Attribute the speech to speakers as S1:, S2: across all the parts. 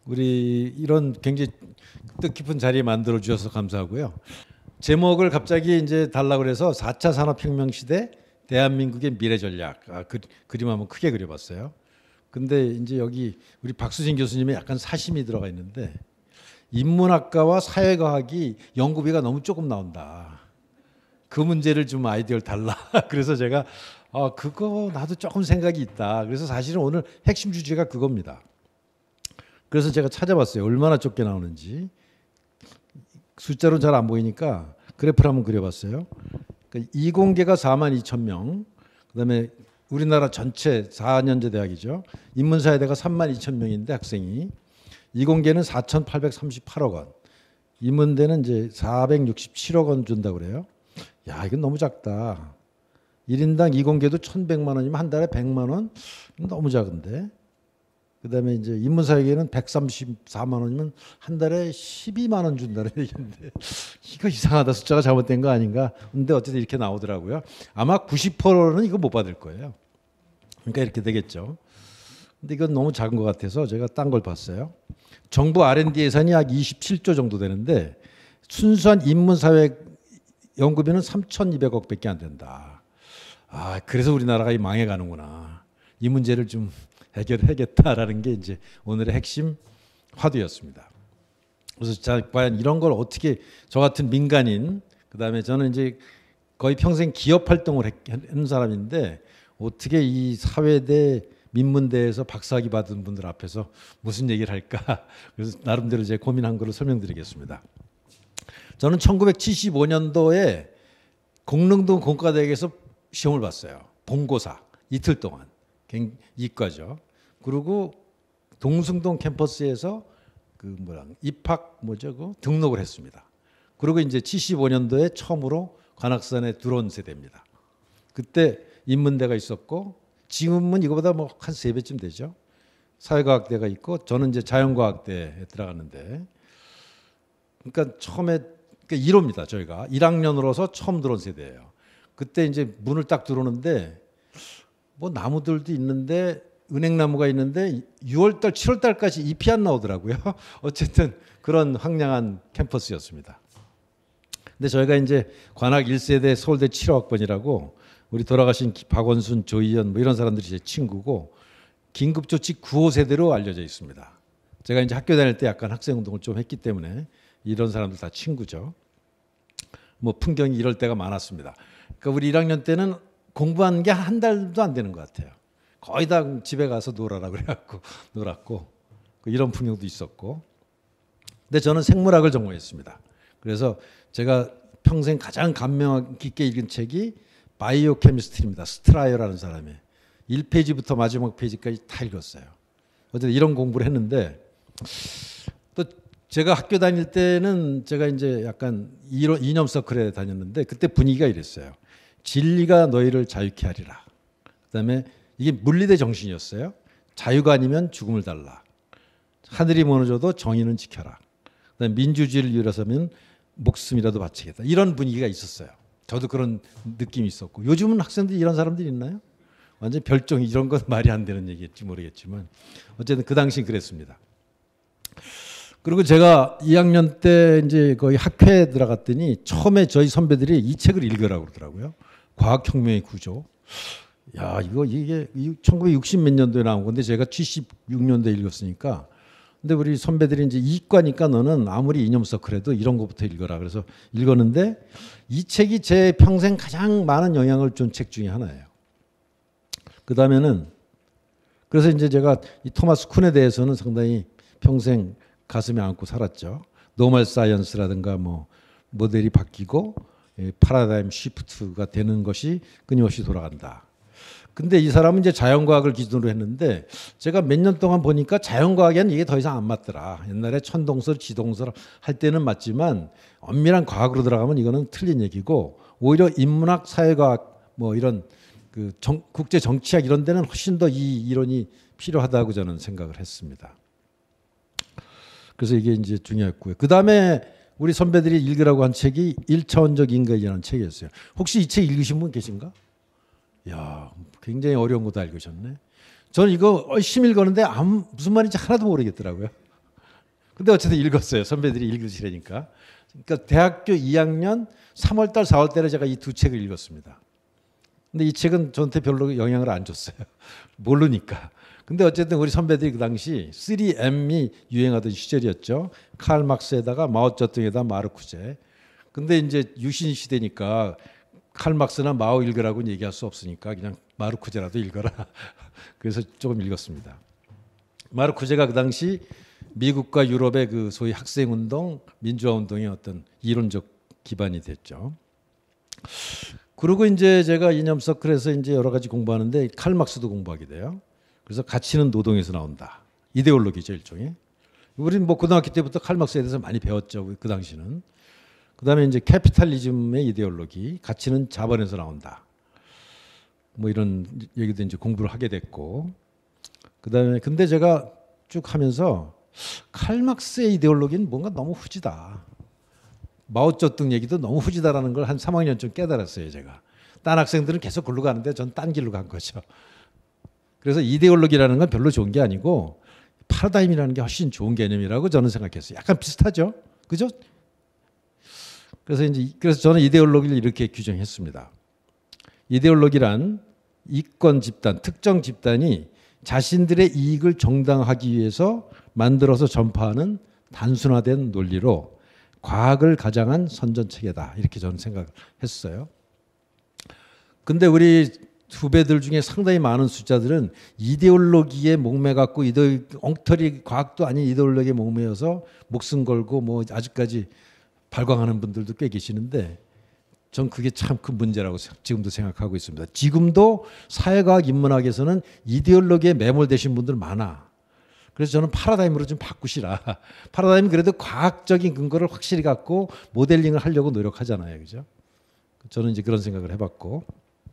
S1: 우리 이런 굉장히 뜻깊은 자리에 만들어 주셔서 감사하고요. 제목을 갑자기 이제 달라고 그래서 4차 산업혁명 시대 대한민국의 미래 전략 그림 한번 크게 그려봤어요. 근데 이제 여기 우리 박수진 교수님의 약간 사심이 들어가 있는데 인문학과와 사회과학이 연구비가 너무 조금 나온다. 그 문제를 좀 아이디어를 달라. 그래서 제가 그거 나도 조금 생각이 있다. 그래서 사실은 오늘 핵심 주제가 그겁니다. 그래서 제가 찾아봤어요. 얼마나 적게 나오는지. 숫자로 잘 안 보이니까 그래프를 한번 그려봤어요. 그러니까 이공계가 42,000명, 그다음에 우리나라 전체 4년제 대학이죠. 인문사회대가 32,000명인데 학생이 이공계는 4,838억 원, 인문대는 이제 467억 원 준다고 그래요. 야, 이건 너무 작다. 1인당 이공계도 1,100만 원이면 한 달에 100만 원? 너무 작은데. 그다음에 이제 인문사회계는 134만 원이면 한 달에 12만 원 준다는 얘기인데 이거 이상하다. 숫자가 잘못된 거 아닌가? 근데 어쨌든 이렇게 나오더라고요. 아마 90%는 이거 못 받을 거예요. 그러니까 이렇게 되겠죠. 근데 이건 너무 작은 것 같아서 제가 딴 걸 봤어요. 정부 R&D 예산이 약 27조 정도 되는데 순수한 인문사회 연구비는 3,200억밖에 안 된다. 그래서 우리나라가 망해가는구나. 이 문제를 좀 해결해야겠다라는 게 이제 오늘의 핵심 화두였습니다. 그래서 자, 과연 이런 걸 어떻게 저 같은 민간인, 그다음에 저는 이제 거의 평생 기업 활동을 한 사람인데 어떻게 이 사회대 민문대에서 박사학위 받은 분들 앞에서 무슨 얘기를 할까? 그래서 나름대로 제 고민한 거를 설명드리겠습니다. 저는 1975년도에 공릉동 공과대학에서 시험을 봤어요. 본고사 이틀 동안. 이과죠. 그리고 동숭동 캠퍼스에서 입학 등록을 했습니다. 그리고 이제 75년도에 처음으로 관악산에 들어온 세대입니다. 그때 인문대가 있었고 지금은 이거보다 한 3배쯤 되죠. 사회과학대가 있고 저는 이제 자연과학대에 들어갔는데 그러니까 처음에 1호입니다. 저희가 1학년으로서 처음 들어온 세대예요. 그때 이제 문을 딱 들어오는데 나무들도 있는데 은행나무가 있는데 6월달, 7월달까지 잎이 안 나오더라고요. 어쨌든 그런 황량한 캠퍼스였습니다. 근데 저희가 이제 관악 1세대 서울대 7호학번이라고 우리 돌아가신 박원순, 조희연 이런 사람들이 제 친구고 긴급조치 9호 세대로 알려져 있습니다. 제가 이제 학교 다닐 때 약간 학생운동을 좀 했기 때문에 이런 사람들 다 친구죠. 풍경이 이럴 때가 많았습니다. 그러니까 우리 1학년 때는 공부한 게 한 달도 안 되는 것 같아요. 거의 다 집에 가서 놀아라 그래갖고 놀았고 이런 풍경도 있었고. 근데 저는 생물학을 전공했습니다. 그래서 제가 평생 가장 감명 깊게 읽은 책이 바이오 케미스트리입니다. 스트라이어라는 사람의 1페이지부터 마지막 페이지까지 다 읽었어요. 어쨌든 이런 공부를 했는데 또 제가 학교 다닐 때는 제가 이제 약간 이념 서클에 다녔는데 그때 분위기가 이랬어요. 진리가 너희를 자유케 하리라. 그다음에 이게 물리대 정신이었어요. 자유가 아니면 죽음을 달라. 하늘이 무너져도 정의는 지켜라. 그다음에 민주주의를 위해서면 목숨이라도 바치겠다. 이런 분위기가 있었어요. 저도 그런 느낌이 있었고 요즘은 학생들이 이런 사람들이 있나요? 완전 별종 이런 건 말이 안 되는 얘기일지 모르겠지만 어쨌든 그 당시 그랬습니다. 그리고 제가 2학년 때 이제 거의 학회에 들어갔더니 처음에 저희 선배들이 이 책을 읽으라고 그러더라고요. 과학혁명의 구조. 야, 이게 1960 몇 년도에 나온 건데 제가 76년도에 읽었으니까. 근데 우리 선배들이 이제 이과니까 너는 아무리 이념 서클해도 이런 것부터 읽어라. 그래서 읽었는데 이 책이 제 평생 가장 많은 영향을 준 책 중에 하나예요. 그 다음에는 그래서 이제 제가 이 토마스 쿤에 대해서는 상당히 평생 가슴에 안고 살았죠. 노멀 사이언스라든가 모델이 바뀌고 파라다임 시프트가 되는 것이 끊임없이 돌아간다. 근데 이 사람은 이제 자연과학을 기준으로 했는데 제가 몇 년 동안 보니까 자연과학에는 이게 더 이상 안 맞더라. 옛날에 천동설, 지동설 할 때는 맞지만 엄밀한 과학으로 들어가면 이거는 틀린 얘기고 오히려 인문학, 사회과학 이런 국제 정치학 이런 데는 훨씬 더 이 이론이 필요하다고 저는 생각을 했습니다. 그래서 이게 이제 중요했고요. 그 다음에 우리 선배들이 읽으라고 한 책이 1차원적 인간이라는 책이었어요. 혹시 이 책 읽으신 분 계신가? 야, 굉장히 어려운 거 다 읽으셨네. 저는 이거 열심히 읽었는데 무슨 말인지 하나도 모르겠더라고요. 근데 어쨌든 읽었어요. 선배들이 읽으시라니까. 그러니까 대학교 2학년 3월 달, 4월 달에 제가 이 두 책을 읽었습니다. 근데 이 책은 저한테 별로 영향을 안 줬어요. 모르니까. 근데 어쨌든 우리 선배들이 그 당시 3M이 유행하던 시절이었죠. 칼 막스에다가 마오쩌둥에다 마르쿠제. 근데 이제 유신 시대니까 칼 막스나 마오 읽으라고는 얘기할 수 없으니까 그냥 마르쿠제라도 읽어라. 그래서 조금 읽었습니다. 마르쿠제가 그 당시 미국과 유럽의 그 소위 학생운동, 민주화운동의 어떤 이론적 기반이 됐죠. 그리고 이제 제가 이념 서클에서 이제 여러 가지 공부하는데 칼 막스도 공부하게 돼요. 그래서 가치는 노동에서 나온다. 이데올로기죠, 일종의. 우리는 뭐 고등학교 때부터 칼 막스에 대해서 많이 배웠죠. 그 당시는. 그다음에 이제 캐피탈리즘의 이데올로기, 가치는 자본에서 나온다. 뭐 이런 얘기도 이제 공부를 하게 됐고. 그다음에 근데 제가 쭉 하면서 칼 막스의 이데올로기는 뭔가 너무 후지다. 마오쩌둥 얘기도 너무 후지다라는 걸 한 3학년쯤 깨달았어요, 제가. 딴 학생들은 계속 글로 가는데 전 딴 길로 간 거죠. 그래서 이데올로기라는 건 별로 좋은 게 아니고 파라다임이라는 게 훨씬 좋은 개념이라고 저는 생각했어요. 약간 비슷하죠, 그죠? 그래서 저는 이데올로기를 이렇게 규정했습니다. 이데올로기란 이권 집단, 특정 집단이 자신들의 이익을 정당화하기 위해서 만들어서 전파하는 단순화된 논리로 과학을 가장한 선전체계다. 이렇게 저는 생각했어요. 근데 우리 후배들 중에 상당히 많은 숫자들은 이데올로기에 목매갖고 엉터리 과학도 아닌 이데올로기에 목매여서 목숨 걸고 뭐 아직까지 발광하는 분들도 꽤 계시는데 전 그게 참 큰 문제라고 지금도 생각하고 있습니다. 지금도 사회과학 인문학에서는 이데올로기에 매몰되신 분들 많아. 그래서 저는 파라다임으로 좀 바꾸시라. 파라다임은 그래도 과학적인 근거를 확실히 갖고 모델링을 하려고 노력하잖아요. 그죠? 저는 이제 그런 생각을 해봤고.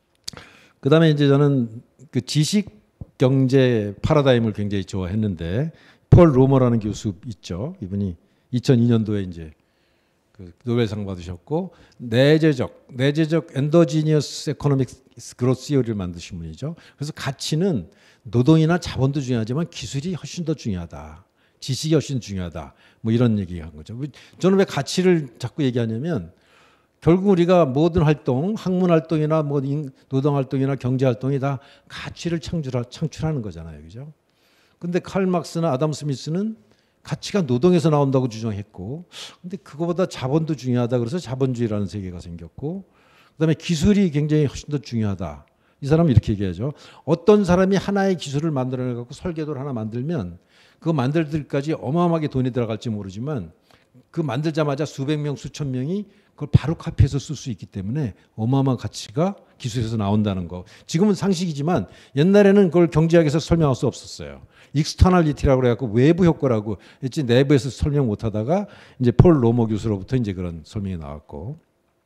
S1: 그 다음에 이제 저는 그 지식 경제 파라다임을 굉장히 좋아했는데 폴 로머라는 교수 있죠. 이분이 2002년도에 이제 그 노벨상 받으셨고 내재적 엔도지니어스 에코노믹 그로스 시어리를 만드신 분이죠. 그래서 가치는 노동이나 자본도 중요하지만 기술이 훨씬 더 중요하다. 지식이 훨씬 중요하다. 뭐 이런 얘기한 거죠. 저는 왜 가치를 자꾸 얘기하냐면 결국 우리가 모든 활동, 학문 활동이나 뭐 노동 활동이나 경제 활동이 다 가치를 창출하는 거잖아요. 그죠? 근데 칼 막스나 아담 스미스는 가치가 노동에서 나온다고 주장했고, 근데 그거보다 자본도 중요하다. 그래서 자본주의라는 세계가 생겼고, 그다음에 기술이 굉장히 훨씬 더 중요하다. 이 사람은 이렇게 얘기하죠. 어떤 사람이 하나의 기술을 만들어내갖고 설계도를 하나 만들면 그거 만들 때까지 어마어마하게 돈이 들어갈지 모르지만 그 만들자마자 수백 명, 수천 명이 그걸 바로 카피해서 쓸 수 있기 때문에 어마어마한 가치가 기술에서 나온다는 거. 지금은 상식이지만 옛날에는 그걸 경제학에서 설명할 수 없었어요. 익스터널리티라고 그래갖고 외부 효과라고 했지 내부에서 설명 못하다가 이제 폴 로머 교수로부터 이제 그런 설명이 나왔고.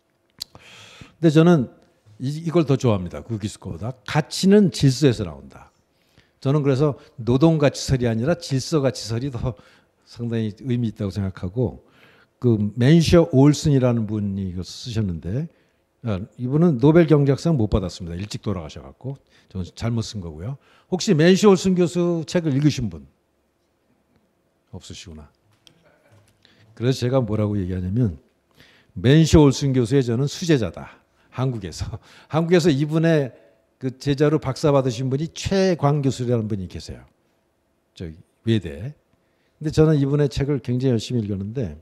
S1: 근데 저는 이걸 더 좋아합니다. 그 기술 거보다. 가치는 질서에서 나온다. 저는 그래서 노동가치설이 아니라 질서가치설이 더 상당히 의미 있다고 생각하고 그 맨셔 올슨이라는 분이 이거 쓰셨는데 이분은 노벨 경제학상 못 받았습니다. 일찍 돌아가셔갖고 저는 잘못 쓴 거고요. 혹시 맨셔 올슨 교수 책을 읽으신 분 없으시구나. 그래서 제가 뭐라고 얘기하냐면 맨셔 올슨 교수의 저는 수제자다. 한국에서 이분의 그 제자로 박사 받으신 분이 최광 교수라는 분이 계세요. 저기 외대. 근데 저는 이분의 책을 굉장히 열심히 읽었는데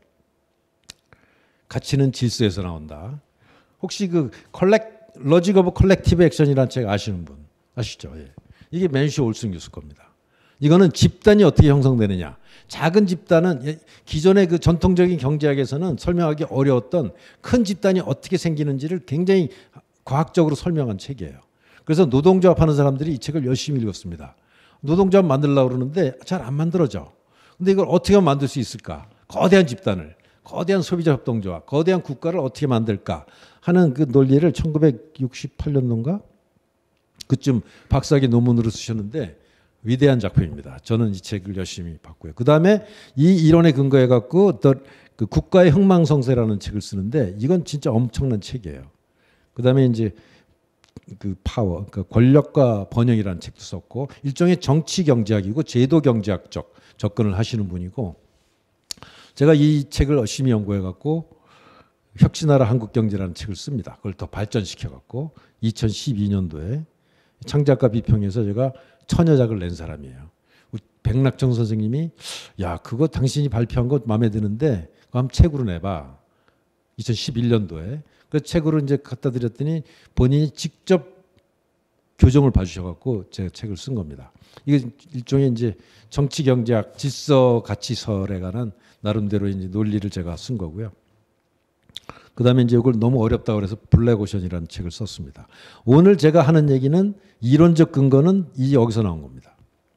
S1: 가치는 질서에서 나온다. 혹시 그 로직 오브 컬렉티브 액션이라는 책 아시는 분 아시죠? 예. 이게 맨셔 올슨 교수 겁니다. 이거는 집단이 어떻게 형성되느냐. 작은 집단은 기존의 그 전통적인 경제학에서는 설명하기 어려웠던 큰 집단이 어떻게 생기는지를 굉장히 과학적으로 설명한 책이에요. 그래서 노동조합 하는 사람들이 이 책을 열심히 읽었습니다. 노동조합 만들려고 그러는데 잘 안 만들어져. 근데 이걸 어떻게 하면 만들 수 있을까? 거대한 집단을, 거대한 소비자 협동조합, 거대한 국가를 어떻게 만들까 하는 그 논리를 1968년도인가? 그쯤 박사학위 논문으로 쓰셨는데 위대한 작품입니다. 저는 이 책을 열심히 봤고요. 그 다음에 이 이론에 근거해 갖고 어떤 그 국가의 흥망성쇠라는 책을 쓰는데 이건 진짜 엄청난 책이에요. 그 다음에 이제 그 파워, 그러니까 권력과 번영이라는 책도 썼고 일종의 정치 경제학이고 제도 경제학적 접근을 하시는 분이고 제가 이 책을 열심히 연구해 갖고 혁신하라 한국경제라는 책을 씁니다. 그걸 더 발전시켜 갖고 2012년도에 창작가 비평에서 제가 천여작을 낸 사람이에요. 백낙정 선생님이 야 그거 당신이 발표한 거 마음에 드는데 그거 한번 책으로 내봐. 2011년도에 그 책으로 이제 갖다 드렸더니 본인이 직접 교정을 봐주셔갖고 제가 책을 쓴 겁니다. 이게 일종의 이제 정치 경제학 질서 가치설에 관한 나름대로 이제 논리를 제가 쓴 거고요. 그 다음에 이제 이걸 너무 어렵다고 그래서 블랙오션이라는 책을 썼습니다. 오늘 제가 하는 얘기는 이론적 근거는 여기서 나온 겁니다.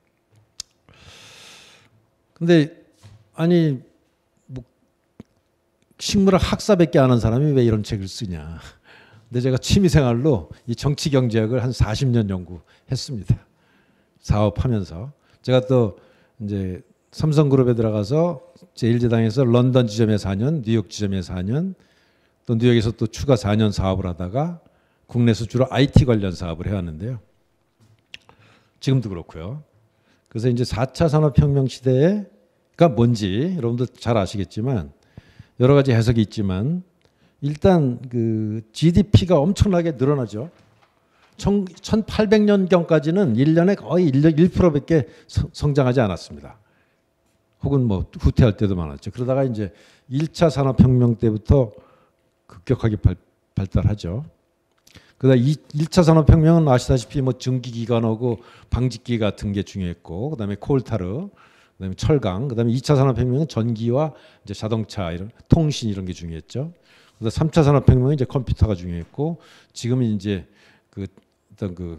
S1: 근데 아니 뭐 식물학 학사밖에 안 한 사람이 왜 이런 책을 쓰냐. 근데 제가 취미생활로 이 정치 경제학을 한 40년 연구했습니다. 사업하면서 제가 또 이제 삼성그룹에 들어가서 제1제당에서 런던 지점에 4년, 뉴욕 지점에 4년, 또 뉴욕에서 또 추가 4년 사업을 하다가 국내에서 주로 IT 관련 사업을 해왔는데요. 지금도 그렇고요. 그래서 이제 4차 산업혁명 시대가 뭔지 여러분들 잘 아시겠지만 여러 가지 해석이 있지만 일단 그 GDP가 엄청나게 늘어나죠. 1800년경까지는 1년에 거의 1%밖에 성장하지 않았습니다. 혹은 뭐 후퇴할 때도 많았죠. 그러다가 이제 1차 산업혁명 때부터 급격하게 발달하죠. 그다음 1차 산업혁명은 아시다시피 뭐 증기기관하고 방직기 같은 게 중요했고, 그다음에 콜타르, 그다음에 철강, 그다음에 2차 산업혁명은 전기와 이제 자동차 이런 통신 이런 게 중요했죠. 그다음 3차 산업혁명은 이제 컴퓨터가 중요했고, 지금은 이제 그 어떤 그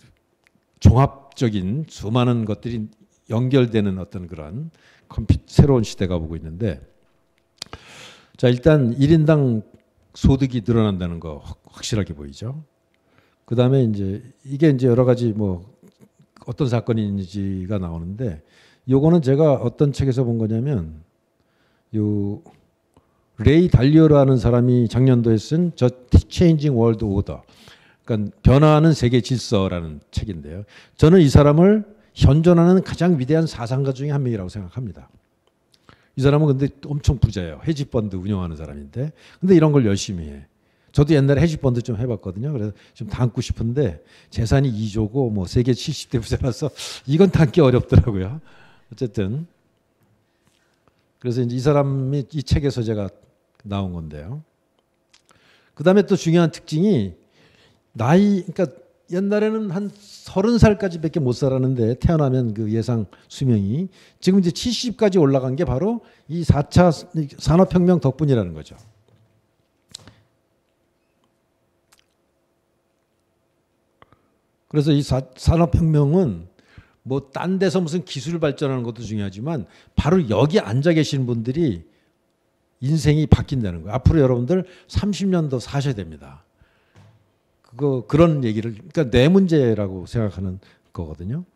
S1: 종합적인 수많은 것들이 연결되는 어떤 그런 새로운 시대가 오고 있는데, 자 일단 1인당 소득이 늘어난다는 거 확실하게 보이죠. 그 다음에 이제 이게 이제 여러 가지 뭐 어떤 사건인지가 나오는데, 요거는 제가 어떤 책에서 본 거냐면 요 레이 달리오라는 사람이 작년도에 쓴 The Changing World Order, 그러니까 변화하는 세계 질서라는 책인데요. 저는 이 사람을 현존하는 가장 위대한 사상가 중에 한 명이라고 생각합니다. 이 사람은 근데 엄청 부자예요. 헤지펀드 운영하는 사람인데, 근데 이런 걸 열심히 해. 저도 옛날에 헤지펀드 좀 해봤거든요. 그래서 좀 담고 싶은데 재산이 2조고 뭐 세계 70대 부자라서 이건 담기 어렵더라고요. 어쨌든 그래서 이제 이 사람이 이 책에서 제가 나온 건데요. 그 다음에 또 중요한 특징이 나이, 그러니까 옛날에는 한 30살까지밖에 못 살았는데 태어나면 그 예상 수명이 지금 이제 70까지 올라간 게 바로 이 4차 산업혁명 덕분이라는 거죠. 그래서 이 산업혁명은 뭐 딴 데서 무슨 기술 발전하는 것도 중요하지만 바로 여기 앉아 계신 분들이 인생이 바뀐다는 거예요. 앞으로 여러분들 30년 더 사셔야 됩니다. 그런 얘기를, 그러니까 내 문제라고 생각하는 거거든요.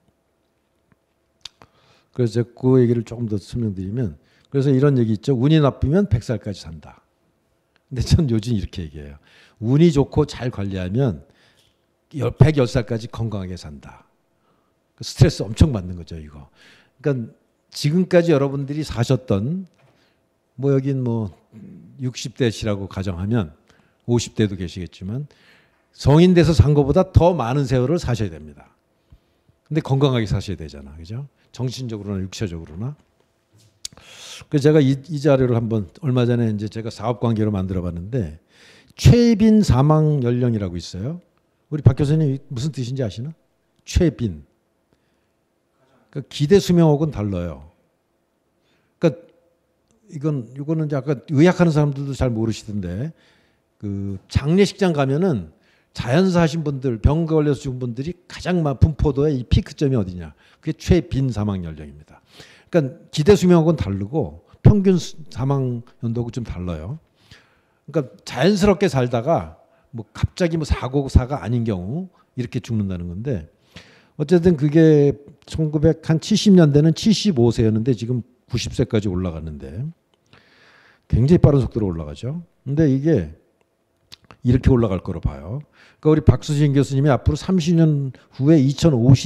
S1: 그래서 제가 그 얘기를 조금 더 설명드리면, 그래서 이런 얘기 있죠. 운이 나쁘면 100살까지 산다. 근데 전 요즘 이렇게 얘기해요. 운이 좋고 잘 관리하면 110살까지 건강하게 산다. 스트레스 엄청 받는 거죠, 이거. 그러니까 지금까지 여러분들이 사셨던, 뭐 여긴 뭐 60대시라고 가정하면 50대도 계시겠지만 성인 돼서 산 것보다 더 많은 세월을 사셔야 됩니다. 근데 건강하게 사셔야 되잖아. 그죠? 정신적으로나 육체적으로나. 그래서 제가 이 자료를 한번 얼마 전에 이제 제가 사업 관계로 만들어 봤는데, 최빈 사망 연령이라고 있어요. 우리 박 교수님 무슨 뜻인지 아시나? 최빈. 그러니까 기대 수명하고는 달라요. 그러니까 이거는 약간 의학하는 사람들도 잘 모르시던데, 그 장례식장 가면은 자연사 하신 분들, 병 걸려서 죽은 분들이 가장 많은 분포도의 이 피크점이 어디냐? 그게 최빈 사망 연령입니다. 그러니까 기대 수명하고는 다르고 평균 사망 연도하고 좀 달라요. 그러니까 자연스럽게 살다가 뭐 갑자기 뭐 사고가 아닌 경우 이렇게 죽는다는 건데, 어쨌든 그게 1970년대는 75세였는데 지금 90세까지 올라갔는데 굉장히 빠른 속도로 올라가죠. 근데 이게 이렇게 올라갈 거로 봐요. 그러니까 우리 박수진 교수님이 앞으로 30년 후에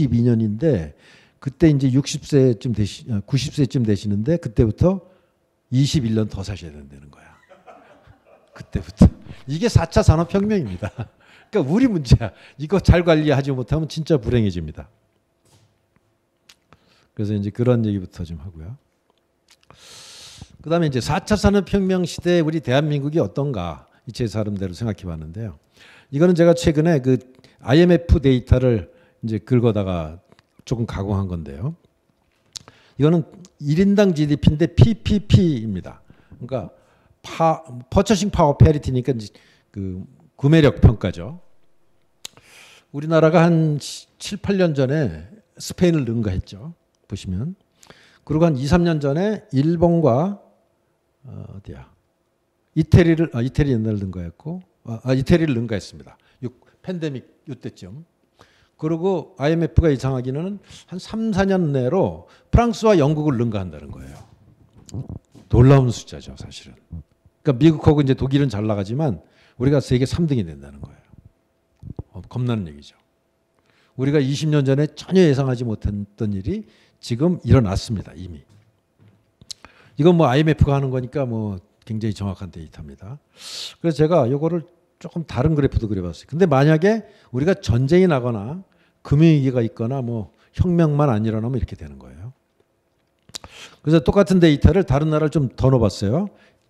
S1: 2052년인데 그때 이제 60세쯤 90세쯤 되시는데 그때부터 21년 더 사셔야 된다는 거야. 그때부터. 이게 4차 산업혁명입니다. 그러니까 우리 문제야. 이거 잘 관리하지 못하면 진짜 불행해집니다. 그래서 이제 그런 얘기부터 좀 하고요. 그 다음에 이제 4차 산업혁명 시대에 우리 대한민국이 어떤가 제 사람대로 생각해 봤는데요. 이거는 제가 최근에 그 IMF 데이터를 이제 긁어다가 조금 가공한 건데요. 이거는 1인당 GDP인데 PPP입니다. 그러니까 퍼처싱 파워 패리티니까 그 구매력 평가죠. 우리나라가 한 7, 8년 전에 스페인을 능가했죠. 보시면. 그리고 한 2, 3년 전에 일본과 어디야? 이태리 옛날 능가했고 이태리를 능가했습니다. 팬데믹 이때쯤. 그리고 IMF가 예상하기는 한 3, 4년 내로 프랑스와 영국을 능가한다는 거예요. 놀라운 숫자죠, 사실은. 그러니까 미국하고 이제 독일은 잘 나가지만 우리가 세계 3등이 된다는 거예요. 겁나는 얘기죠. 우리가 20년 전에 전혀 예상하지 못했던 일이 지금 일어났습니다, 이미. 이건 뭐 IMF가 하는 거니까 뭐 굉장히 정확한 데이터입니다. 그래서 제가 이거를 조금 다른 그래프도 그려봤어요. 근데 만약에 우리가 전쟁이 나거나 금융위기가 있거나 뭐 혁명만 안 일어나면 이렇게 되는 거예요. 그래서 똑같은 데이터를 다른 나라를 좀 더 넣어봤어요.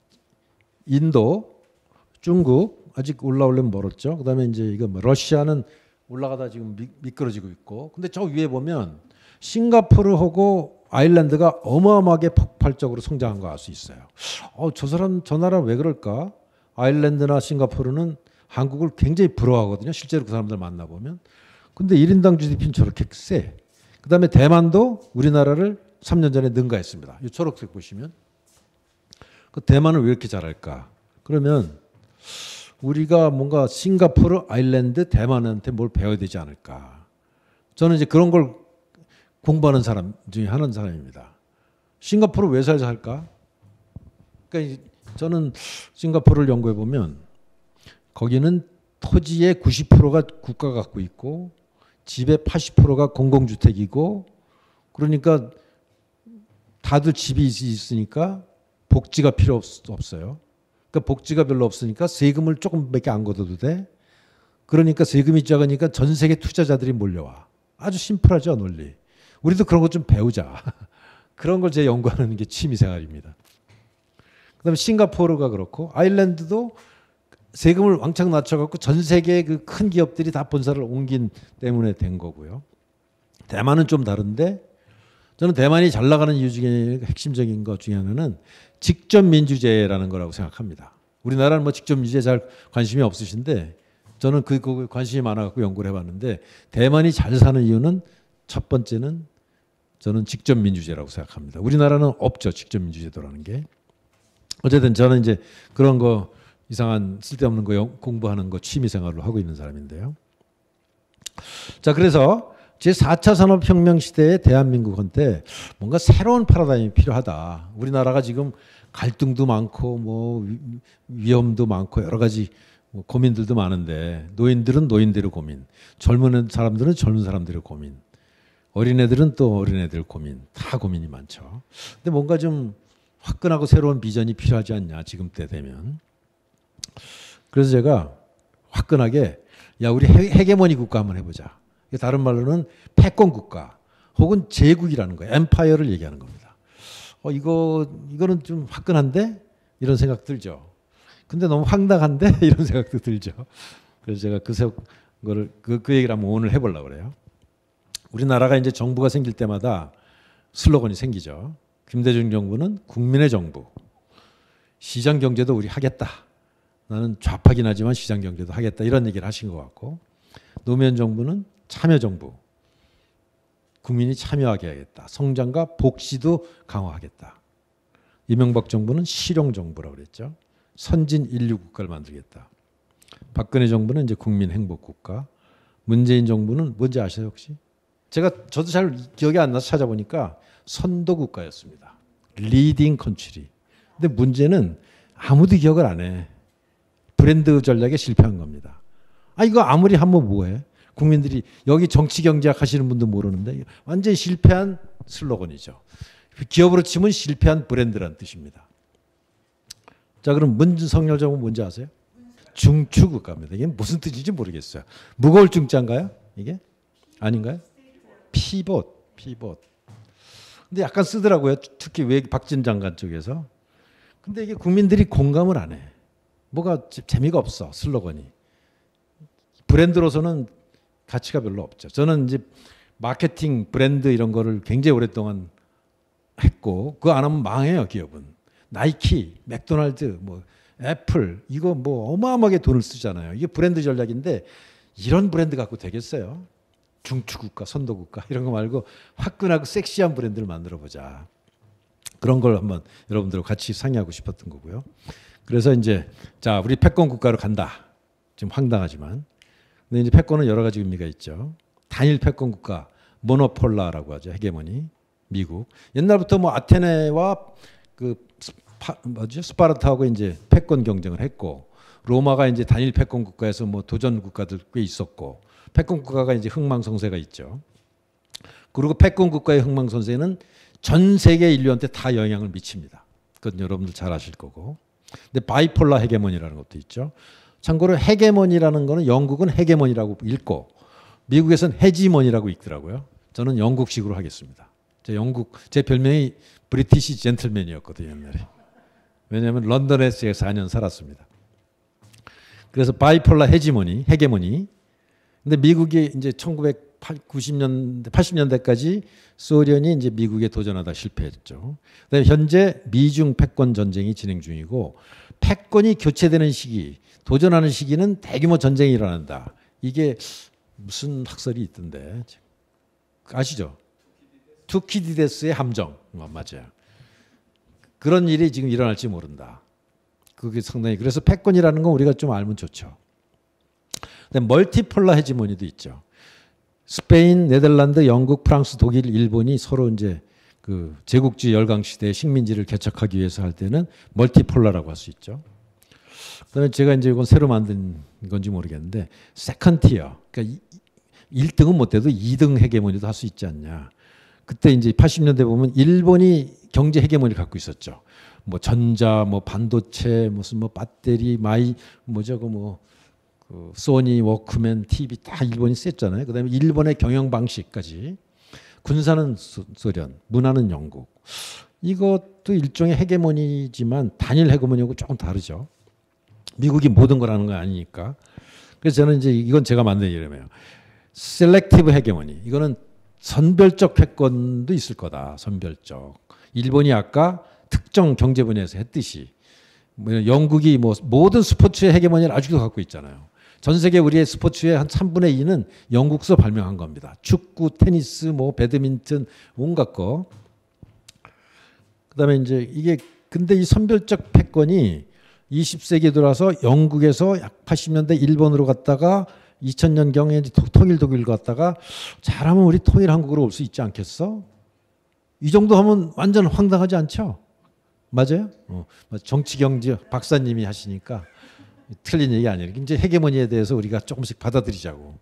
S1: 인도, 중국 아직 올라오려면 멀었죠. 그다음에 이제 이거 뭐 러시아는 올라가다 지금 미끄러지고 있고. 근데 저 위에 보면 싱가포르하고 아일랜드가 어마어마하게 폭발적으로 성장한 거 알 수 있어요. 저 나라 왜 그럴까? 아일랜드나 싱가포르는 한국을 굉장히 부러워하거든요. 실제로 그 사람들 만나보면. 근데 1인당 GDP는 저렇게 세. 그 다음에 대만도 우리나라를 3년 전에 능가했습니다. 이 초록색 보시면. 그 대만을 왜 이렇게 잘할까? 그러면 우리가 뭔가 싱가포르, 아일랜드, 대만한테 뭘 배워야 되지 않을까? 저는 이제 그런 걸 공부하는 사람 중에 하는 사람입니다. 싱가포르 왜 잘 살까? 그러니까 저는 싱가포르를 연구해 보면 거기는 토지의 90%가 국가가 갖고 있고 집의 80%가 공공주택이고 그러니까 다들 집이 있으니까 복지가 필요 없어요. 그러니까 복지가 별로 없으니까 세금을 조금밖에 안 걷어도 돼. 그러니까 세금이 적으니까 전 세계 투자자들이 몰려와. 아주 심플하죠, 논리. 우리도 그런 것 좀 배우자. 그런 걸 제 연구하는 게 취미생활입니다. 그다음에 싱가포르가 그렇고 아일랜드도 세금을 왕창 낮춰갖고 전 세계 그 큰 기업들이 다 본사를 옮긴 때문에 된 거고요. 대만은 좀 다른데 저는 대만이 잘 나가는 이유 중에 핵심적인 것 중에 하나는 직접 민주제라는 거라고 생각합니다. 우리나라는 뭐 직접 민주제 잘 관심이 없으신데 저는 그 관심이 많아갖고 연구를 해봤는데 대만이 잘 사는 이유는 첫 번째는 저는 직접 민주제라고 생각합니다. 우리나라는 없죠, 직접 민주제도라는 게. 어쨌든 저는 이제 그런 거 이상한 쓸데없는 거 공부하는 거 취미 생활로 하고 있는 사람인데요. 자, 그래서 제 4차 산업혁명 시대에 대한민국한테 뭔가 새로운 패러다임이 필요하다. 우리나라가 지금 갈등도 많고 뭐 위험도 많고 여러 가지 뭐 고민들도 많은데 노인들은 노인들의 고민, 젊은 사람들은 젊은 사람들의 고민, 어린애들은 또 어린애들 고민, 다 고민이 많죠. 근데 뭔가 좀 화끈하고 새로운 비전이 필요하지 않냐, 지금 때 되면. 그래서 제가 화끈하게 야, 우리 헤게모니 국가 한번 해보자. 다른 말로는 패권 국가 혹은 제국이라는 거예요. 엠파이어를 얘기하는 겁니다. 이거는 좀 화끈한데? 이런 생각 들죠. 근데 너무 황당한데? 이런 생각도 들죠. 그래서 제가 그 얘기를 한번 오늘 해보려고 그래요. 우리나라가 이제 정부가 생길 때마다 슬로건이 생기죠. 김대중 정부는 국민의 정부. 시장 경제도 우리 하겠다. 나는 좌파긴 하지만 시장 경제도 하겠다. 이런 얘기를 하신 것 같고, 노무현 정부는 참여 정부. 국민이 참여하게 하겠다. 성장과 복지도 강화하겠다. 이명박 정부는 실용 정부라고 그랬죠. 선진 인류 국가를 만들겠다. 박근혜 정부는 이제 국민 행복 국가. 문재인 정부는 뭔지 아세요 혹시? 저도 잘 기억이 안 나서 찾아보니까 선도 국가였습니다. 리딩 컨트리. 근데 문제는 아무도 기억을 안 해. 브랜드 전략에 실패한 겁니다. 이거 아무리 하면 뭐해? 국민들이 여기 정치 경제학 하시는 분도 모르는데 완전히 실패한 슬로건이죠. 기업으로 치면 실패한 브랜드란 뜻입니다. 자, 그럼 문성열 정부 뭔지 아세요? 중추국가입니다. 이게 무슨 뜻인지 모르겠어요. 무거울 중자인가요? 이게? 아닌가요? 피봇. 근데 약간 쓰더라고요. 특히 왜 박진 장관 쪽에서. 근데 이게 국민들이 공감을 안 해. 뭐가 재미가 없어, 슬로건이. 브랜드로서는 가치가 별로 없죠. 저는 이제 마케팅 브랜드 이런 거를 굉장히 오랫동안 했고 그거 안 하면 망해요, 기업은. 나이키, 맥도날드, 뭐 애플 이거 뭐 어마어마하게 돈을 쓰잖아요. 이게 브랜드 전략인데 이런 브랜드 갖고 되겠어요? 중추국가, 선도국가 이런 거 말고 화끈하고 섹시한 브랜드를 만들어 보자. 그런 걸 한번 여러분들과 같이 상의하고 싶었던 거고요. 그래서 이제 자, 우리 패권 국가로 간다. 지금 황당하지만. 근데 이제 패권은 여러 가지 의미가 있죠. 단일 패권 국가, 모노폴라라고 하죠. 헤게모니. 미국. 옛날부터 뭐 아테네와 스파르타하고 이제 패권 경쟁을 했고 로마가 이제 단일 패권 국가에서 뭐 도전 국가들 꽤 있었고 패권 국가가 이제 흥망성쇠가 있죠. 그리고 패권 국가의 흥망성쇠는 전 세계 인류한테 다 영향을 미칩니다. 그건 여러분들 잘 아실 거고. 근데 바이폴라 헤게모니라는 것도 있죠. 참고로 헤게모니라는 거는 영국은 헤게모니라고 읽고 미국에서는 헤지모니라고 읽더라고요. 저는 영국식으로 하겠습니다. 제 별명이 브리티시 젠틀맨이었거든요, 옛날에. 왜냐하면 런던에서 제가 4년 살았습니다. 그래서 바이폴라 헤게모니. 근데 미국이 이제 1990년대, 80년대까지 소련이 이제 미국에 도전하다 실패했죠. 그다음에 현재 미중 패권 전쟁이 진행 중이고 패권이 교체되는 시기, 도전하는 시기는 대규모 전쟁이 일어난다. 이게 무슨 학설이 있던데 아시죠? 투키디데스의 함정 맞아요. 그런 일이 지금 일어날지 모른다. 그게 상당히 그래서 패권이라는 건 우리가 좀 알면 좋죠. 멀티폴라 헤지모니도 있죠. 스페인, 네덜란드, 영국, 프랑스, 독일, 일본이 서로 이제 그 제국주의 열강 시대의 식민지를 개척하기 위해서 할 때는 멀티폴라라고 할 수 있죠. 그다음에 제가 이제 이건 새로 만든 건지 모르겠는데 세컨티어, 그러니까 1등은 못해도 2등 헤게모니도 할 수 있지 않냐. 그때 이제 80년대 보면 일본이 경제 헤게모니를 갖고 있었죠. 뭐 전자, 뭐 반도체, 무슨 뭐 배터리, 소니, 워크맨, TV 다 일본이 셌잖아요. 그다음에 일본의 경영 방식까지. 군사는 소련, 문화는 영국. 이것도 일종의 헤게모니지만 단일 헤게모니하고 조금 다르죠. 미국이 모든 걸 하는 건 아니니까. 그래서 저는 이제 이건 제가 만든 이름이에요. 셀렉티브 헤게모니. 이거는 선별적 패권도 있을 거다. 선별적. 일본이 아까 특정 경제 분야에서 했듯이 영국이 뭐 모든 스포츠의 헤게모니를 아직도 갖고 있잖아요. 전 세계 우리의 스포츠의 한 3분의 2는 영국서 발명한 겁니다. 축구, 테니스, 뭐 배드민턴 온갖 거. 그다음에 이제 이게 근데 이 선별적 패권이 20세기 들어서 영국에서 약 80년대 일본으로 갔다가 2000년경에 통일 독일 갔다가 잘하면 우리 통일 한국으로 올 수 있지 않겠어? 이 정도 하면 완전 황당하지 않죠? 맞아요? 정치 경제 박사님이 하시니까 틀린 얘기 아니에요. 이제 헤게모니에 대해서 우리가 조금씩 받아들이자고.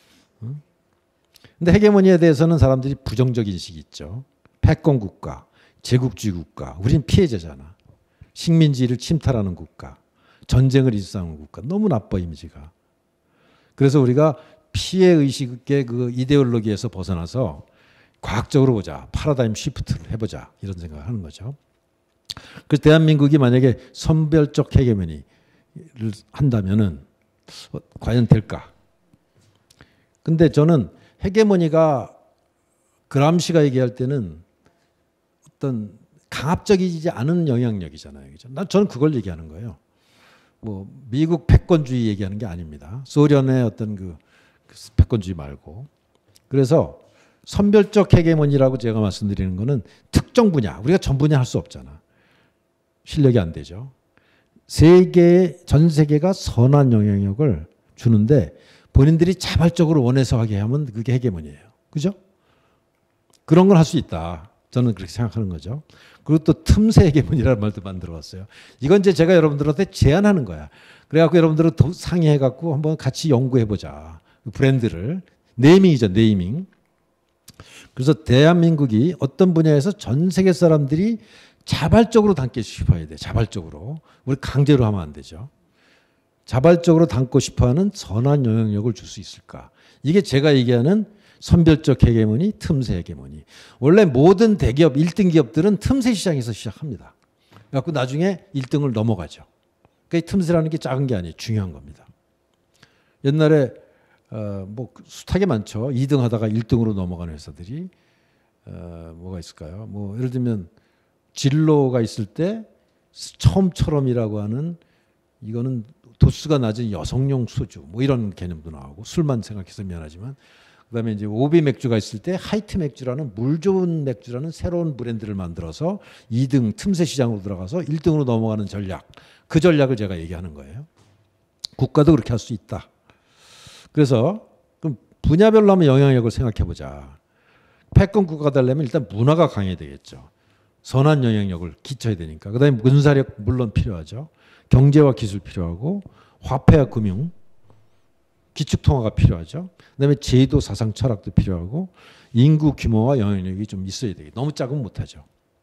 S1: 근데 헤게모니에 대해서는 사람들이 부정적 인식이 있죠. 패권 국가, 제국주의 국가. 우린 피해자잖아. 식민지를 침탈하는 국가, 전쟁을 일삼는 국가. 너무 나빠 이미지가. 그래서 우리가 피해 의식의 그 이데올로기에서 벗어나서 과학적으로 보자. 파라다임 시프트를 해보자. 이런 생각을 하는 거죠. 그래서 대한민국이 만약에 선별적 헤게모니를 한다면은 과연 될까? 근데 저는 헤게모니가 그람시가 얘기할 때는 어떤 강압적이지 않은 영향력이잖아요. 그죠? 저는 그걸 얘기하는 거예요. 뭐 미국 패권주의 얘기하는 게 아닙니다. 소련의 어떤 그 패권주의 말고. 그래서 선별적 헤게모니라고 제가 말씀드리는 거는 특정 분야, 우리가 전 분야 할 수 없잖아. 실력이 안 되죠. 전 세계가 선한 영향력을 주는데 본인들이 자발적으로 원해서 하게 하면 그게 헤게모니예요. 그죠? 그런 걸 할 수 있다. 저는 그렇게 생각하는 거죠. 그리고 또 틈새 헤게모니라는 말도 만들어 왔어요. 이건 이제 제가 여러분들한테 제안하는 거야. 그래갖고 여러분들은 상의해갖고 한번 같이 연구해보자. 브랜드를. 네이밍이죠, 네이밍. 그래서 대한민국이 어떤 분야에서 전 세계 사람들이 자발적으로 담고 싶어야 돼. 자발적으로. 우리 강제로 하면 안 되죠. 자발적으로 담고 싶어하는 선한 영향력을 줄 수 있을까? 이게 제가 얘기하는 선별적 헤게모니, 틈새 헤게모니. 원래 모든 대기업, 1등 기업들은 틈새 시장에서 시작합니다. 그래서 나중에 1등을 넘어가죠. 그러니까 이 틈새라는 게 작은 게 아니에요. 중요한 겁니다. 옛날에 뭐 숱하게 많죠. 2등 하다가 1등으로 넘어가는 회사들이 뭐가 있을까요? 뭐 예를 들면 진로가 있을 때 처음처럼이라고 하는 이거는 도수가 낮은 여성용 소주 뭐 이런 개념도 나오고 술만 생각해서 미안하지만 그다음에 이제 오비 맥주가 있을 때 하이트 맥주라는 물 좋은 맥주라는 새로운 브랜드를 만들어서 2등 틈새 시장으로 들어가서 1등으로 넘어가는 전략 그 전략을 제가 얘기하는 거예요. 국가도 그렇게 할 수 있다. 그래서 그럼 분야별로 한번 영향력을 생각해 보자. 패권 국가가 되려면 일단 문화가 강해야 되겠죠. 선한 영향력을 끼쳐야 되니까. 그다음에 군사력 물론 필요하죠. 경제와 기술 필요하고 화폐와 금융, 기축통화가 필요하죠. 그다음에 제도 사상 철학도 필요하고 인구 규모와 영향력이 좀 있어야 되겠. 너무 작으면 못하죠.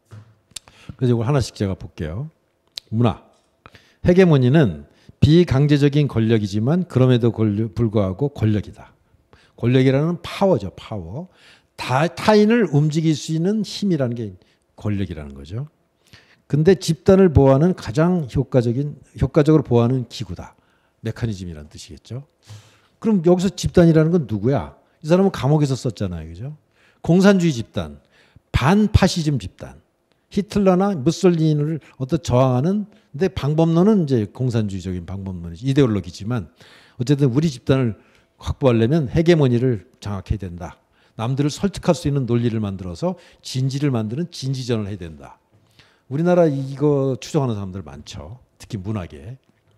S1: 그래서 이걸 하나씩 제가 볼게요. 문화. 헤게모니는 비강제적인 권력이지만 그럼에도 불구하고 권력이다. 권력이라는 파워죠. 파워. 타인을 움직일 수 있는 힘이라는 게 권력이라는 거죠. 근데 집단을 보호하는 가장 효과적으로 보호하는 기구다. 메커니즘이라는 뜻이겠죠. 그럼 여기서 집단이라는 건 누구야? 이 사람은 감옥에서 썼잖아요. 그죠? 공산주의 집단, 반파시즘 집단. 히틀러나 무솔리니를 어떤 저항하는 근데 방법론은 이제 공산주의적인 방법론이지 이데올로기지만 어쨌든 우리 집단을 확보하려면 헤게모니를 장악해야 된다. 남들을 설득할 수 있는 논리를 만들어서 진지를 만드는 진지전을 해야 된다. 우리나라 이거 추정하는 사람들 많죠. 특히 문학에.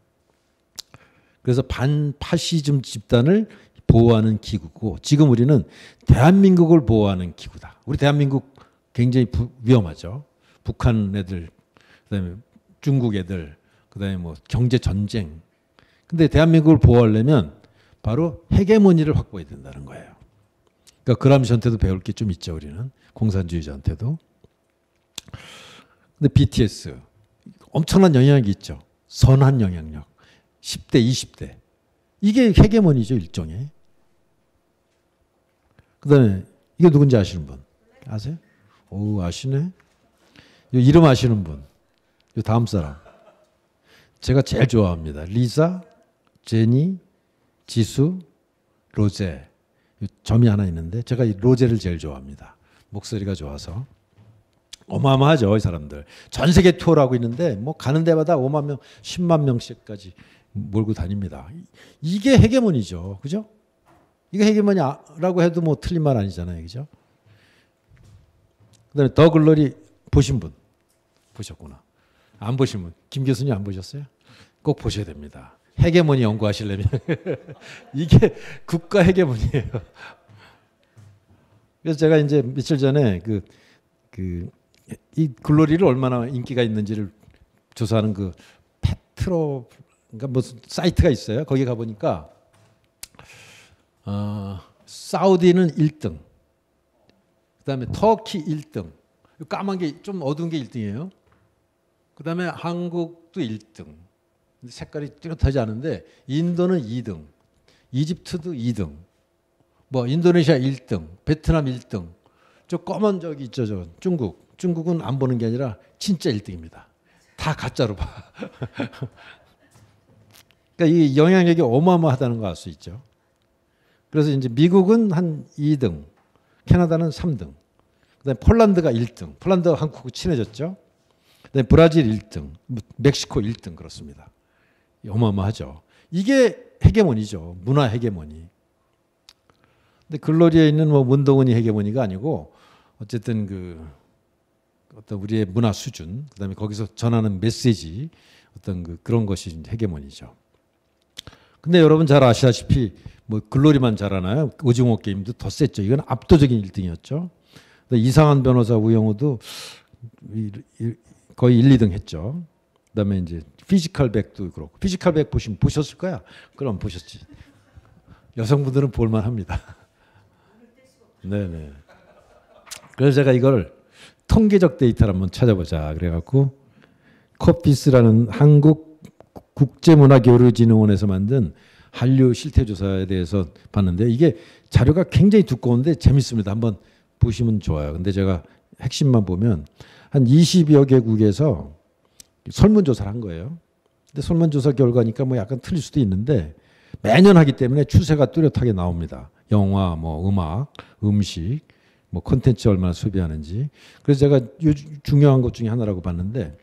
S1: 그래서 반파시즘 집단을 보호하는 기구고 지금 우리는 대한민국을 보호하는 기구다. 우리 대한민국 굉장히 위험하죠. 북한 애들, 그다음에 중국 애들, 그다음에 뭐 경제 전쟁. 근데 대한민국을 보호하려면 바로 헤게모니를 확보해야 된다는 거예요. 그러니까 그람시한테도 배울 게 좀 있죠. 우리는 공산주의자한테도. 근데 BTS 엄청난 영향력이 있죠. 선한 영향력. 10대, 20대. 이게 헤게모니죠. 일종의. 그다음에 이게 누군지 아시는 분? 아세요? 오, 아시네. 이름 아시는 분. 이 다음 사람. 제가 제일 좋아합니다. 리사, 제니, 지수, 로제. 점이 하나 있는데 제가 이 로제를 제일 좋아합니다. 목소리가 좋아서. 어마어마하죠. 이 사람들. 전 세계 투어를 하고 있는데 뭐 가는 데마다 5만 명, 10만 명씩까지 몰고 다닙니다. 이게 헤게모니죠. 그죠? 이게 헤게모니라고 해도 뭐 틀린 말 아니잖아요. 그죠? 그다음에 더 글로리 보신 분? 보셨구나. 안 보신 분? 김 교수님 안 보셨어요? 꼭 보셔야 됩니다. 헤게모니 연구하시려면 이게 국가 헤게모니예요. 그래서 제가 이제 며칠 전에 이 글로리를 얼마나 인기가 있는지를 조사하는 그 페트로 그러니까 무슨 사이트가 있어요. 거기 가 보니까 사우디는 1등, 그다음에 터키 1등, 까만 게 좀 어두운 게 1등이에요. 그다음에 한국도 1등. 색깔이 뚜렷하지 않은데 인도는 2등, 이집트도 2등, 뭐 인도네시아 1등, 베트남 1등. 저 검은 저기 있죠, 저 중국은 안 보는 게 아니라 진짜 1등입니다. 다 가짜로 봐. 그러니까 이 영향력이 어마어마하다는 거 알 수 있죠. 그래서 이제 미국은 한 2등, 캐나다는 3등, 그다음에 폴란드가 1등. 폴란드가 한국하고 친해졌죠. 그다음에 브라질 1등, 멕시코 1등 그렇습니다. 어마어마하죠. 이게 헤게모니죠. 문화 헤게모니. 근데 글로리에 있는 뭐 문동은이 헤게모니가 아니고 어쨌든 그 어떤 우리의 문화 수준, 그다음에 거기서 전하는 메시지, 어떤 그런 것이 헤게모니죠. 근데 여러분 잘 아시다시피 뭐 글로리만 잘하나요? 오징어 게임도 더 셌죠. 이건 압도적인 1등이었죠. 이상한 변호사 우영우도 거의 1, 2등 했죠. 그다음에 이제 피지컬 백도 그렇고. 피지컬 백 보셨을 거야. 그럼 보셨지. 여성분들은 볼만합니다. 네네. 그래서 제가 이걸 통계적 데이터를 한번 찾아보자. 그래갖고 코피스라는 한국 국제문화교류진흥원에서 만든 한류 실태조사에 대해서 봤는데 이게 자료가 굉장히 두꺼운데 재밌습니다. 한번 보시면 좋아요. 근데 제가 핵심만 보면 한 20여 개국에서 설문조사를 한 거예요. 근데 설문조사 결과니까 뭐 약간 틀릴 수도 있는데 매년 하기 때문에 추세가 뚜렷하게 나옵니다. 영화, 뭐 음악, 음식, 뭐 콘텐츠 얼마나 소비하는지. 그래서 제가 중요한 것 중에 하나라고 봤는데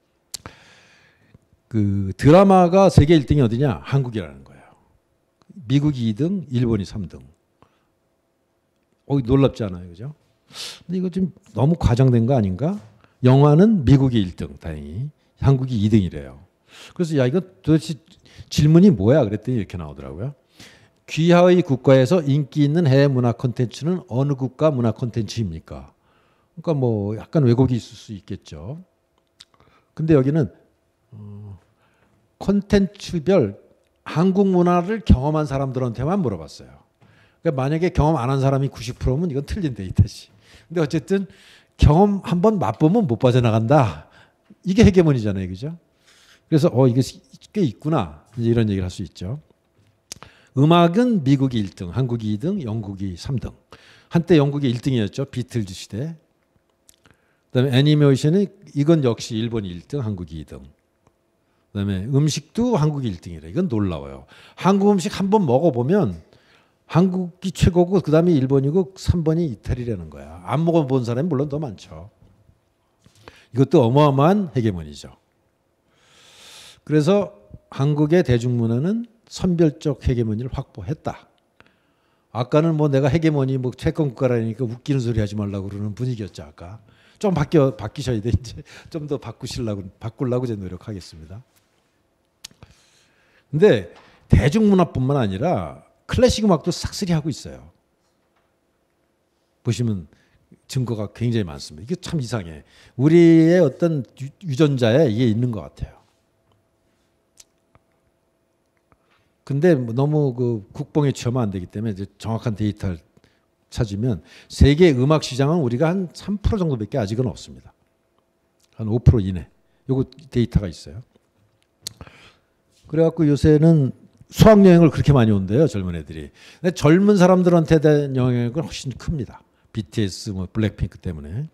S1: 그 드라마가 세계 1등이 어디냐? 한국이라는 거예요. 미국이 2등, 일본이 3등. 놀랍지 않아요, 그죠? 근데 이거 좀 너무 과장된 거 아닌가? 영화는 미국이 1등, 다행히. 한국이 2등이래요. 그래서 야, 이거 도대체 질문이 뭐야? 그랬더니 이렇게 나오더라고요. 귀하의 국가에서 인기 있는 해외 문화 콘텐츠는 어느 국가 문화 콘텐츠입니까? 그러니까 뭐 약간 왜곡이 있을 수 있겠죠. 근데 여기는 콘텐츠별 한국 문화를 경험한 사람들한테만 물어봤어요. 그러니까 만약에 경험 안 한 사람이 90%면 이건 틀린 데이터지. 근데 어쨌든 경험 한번 맛보면 못 빠져나간다. 이게 헤게모니잖아요, 그죠? 그래서 이게 꽤 있구나. 이제 이런 얘기를 할 수 있죠. 음악은 미국이 1등, 한국이 2등, 영국이 3등. 한때 영국이 1등이었죠. 비틀즈 시대. 그다음에 애니메이션은 이건 역시 일본이 1등, 한국이 2등. 그다음에 음식도 한국이 1등이래. 이건 놀라워요. 한국 음식 한번 먹어보면 한국이 최고고 그다음에 일본이고 3번이 이탈이라는 거야. 안 먹어본 사람이 물론 더 많죠. 이것도 어마어마한 헤게모니죠. 그래서 한국의 대중문화는 선별적 헤게모니를 확보했다. 아까는 뭐 내가 헤게모니 뭐 채권 국가라니까 웃기는 소리 하지 말라고 그러는 분위기였죠. 아까 좀 바뀌셔야 돼. 이제 좀 더 바꾸려고 제 노력하겠습니다. 근데 대중문화뿐만 아니라 클래식 음악도 싹쓸이 하고 있어요. 보시면 증거가 굉장히 많습니다. 이게 참 이상해. 우리의 어떤 유전자에 이게 있는 것 같아요. 근데 너무 그 국뽕에 취하면 안 되기 때문에 이제 정확한 데이터를 찾으면 세계 음악 시장은 우리가 한 3% 정도밖에 아직은 없습니다. 한 5% 이내. 요거 데이터가 있어요. 그래갖고 요새는 수학여행을 그렇게 많이 온대요, 젊은 애들이. 근데 젊은 사람들한테 대한 영향은 훨씬 큽니다. BTS, 뭐 블랙핑크 때문에.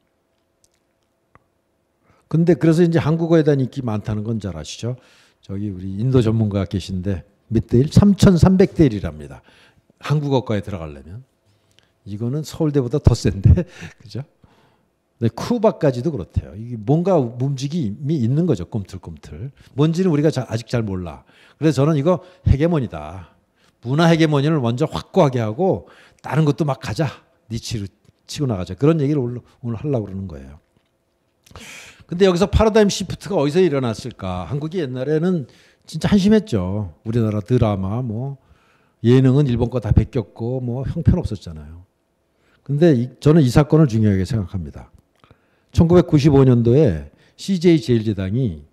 S1: 근데 그래서 이제 한국어에 대한 인기 많다는 건 잘 아시죠? 저기 우리 인도 전문가 계신데 몇 대 1? 3,300대 1이랍니다. 한국어과에 들어가려면. 이거는 서울대보다 더 센데, 그죠? 네, 쿠바까지도 그렇대요. 이게 뭔가 움직임이 있는 거죠, 꿈틀꿈틀. 뭔지는 우리가 아직 잘 몰라. 그래서 저는 이거 헤게모니다. 문화 헤게모니를 먼저 확고하게 하고 다른 것도 막 가자. 니치로 치고 나가자. 그런 얘기를 오늘 하려고 그러는 거예요. 근데 여기서 패러다임 시프트가 어디서 일어났을까? 한국이 옛날에는 진짜 한심했죠. 우리나라 드라마, 뭐 예능은 일본 거 다 베꼈고 뭐 형편없었잖아요. 근데 저는 이 사건을 중요하게 생각합니다. 1995년도에 CJ 제일제당이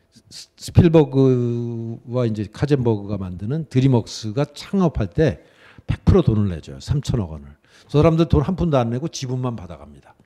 S1: 스필버그와 이제 카젠버그가 만드는 드림웍스가 창업할 때 100% 돈을 내줘요. 3천억 원을. 저 사람들 돈 한 푼도 안 내고 지분만 받아갑니다.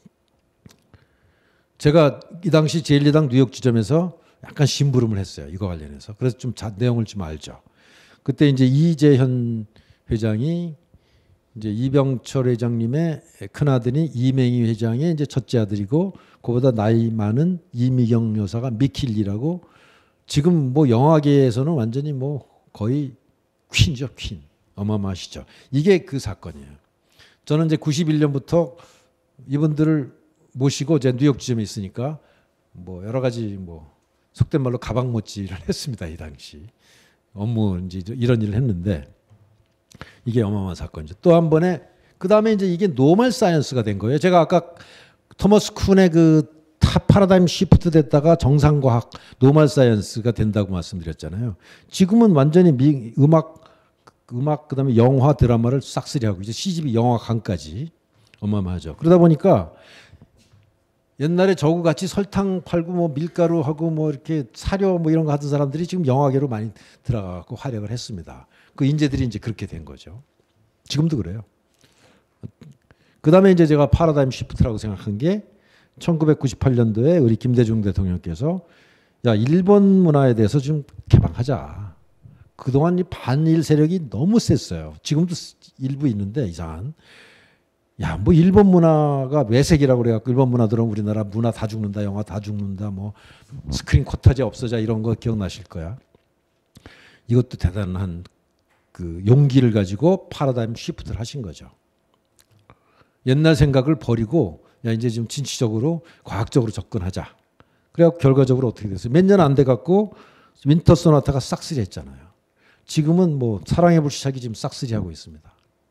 S1: 제가 이 당시 제일제당 뉴욕 지점에서 약간 심부름을 했어요. 이거 관련해서. 그래서 좀 내용을 좀 알죠. 그때 이제 이재현 회장이 이제 이병철 회장님의 큰아들이 이맹희 회장의 이제 첫째 아들이고 그보다 나이 많은 이미경 여사가 미킬리라고 지금 뭐 영화계에서는 완전히 뭐 거의 퀸이죠, 퀸. 어마어마하시죠. 이게 그 사건이에요. 저는 이제 91년부터 이분들을 모시고 제 뉴욕 지점에 있으니까 뭐 여러 가지 뭐 속된 말로 가방못질을 했습니다. 이 당시 업무 이제 이런 일을 했는데 이게 어마어마한 사건이죠. 또 한 번에 그 다음에 이제 이게 노멀 사이언스가 된 거예요. 제가 아까 토머스 쿤의 그 파라다임 시프트 됐다가 정상과학 노멀 사이언스가 된다고 말씀드렸잖아요. 지금은 완전히 음악 그다음에 영화 드라마를 싹쓸이 하고 이제 CGV 영화관까지 어마어마하죠. 그러다 보니까 옛날에 저거 같이 설탕 팔고 뭐 밀가루 하고 뭐 이렇게 사료 뭐 이런 거 하던 사람들이 지금 영화계로 많이 들어가고 활약을 했습니다. 그 인재들이 이제 그렇게 된 거죠. 지금도 그래요. 그 다음에 이제 제가 파라다임 시프트라고 생각한 게 1998년도에 우리 김대중 대통령께서 야, 일본 문화에 대해서 좀 개방하자. 그동안 이 반일 세력이 너무 셌어요. 지금도 일부 있는데 이상한. 야, 뭐 일본 문화가 외색이라고 그래갖고 일본 문화들은 우리나라 문화 다 죽는다, 영화 다 죽는다, 뭐 스크린 코타제 없어져 이런 거 기억나실 거야. 이것도 대단한 그 용기를 가지고 파라다임 시프트를 하신 거죠. 옛날 생각을 버리고 야 이제 좀 진취적으로 과학적으로 접근하자. 그래갖고 결과적으로 어떻게 됐어요? 몇 년 안 돼 갖고 윈터 소나타가 싹쓸이 했잖아요. 지금은 뭐 사랑의 불시착이 지금 싹쓸이 하고 있습니다.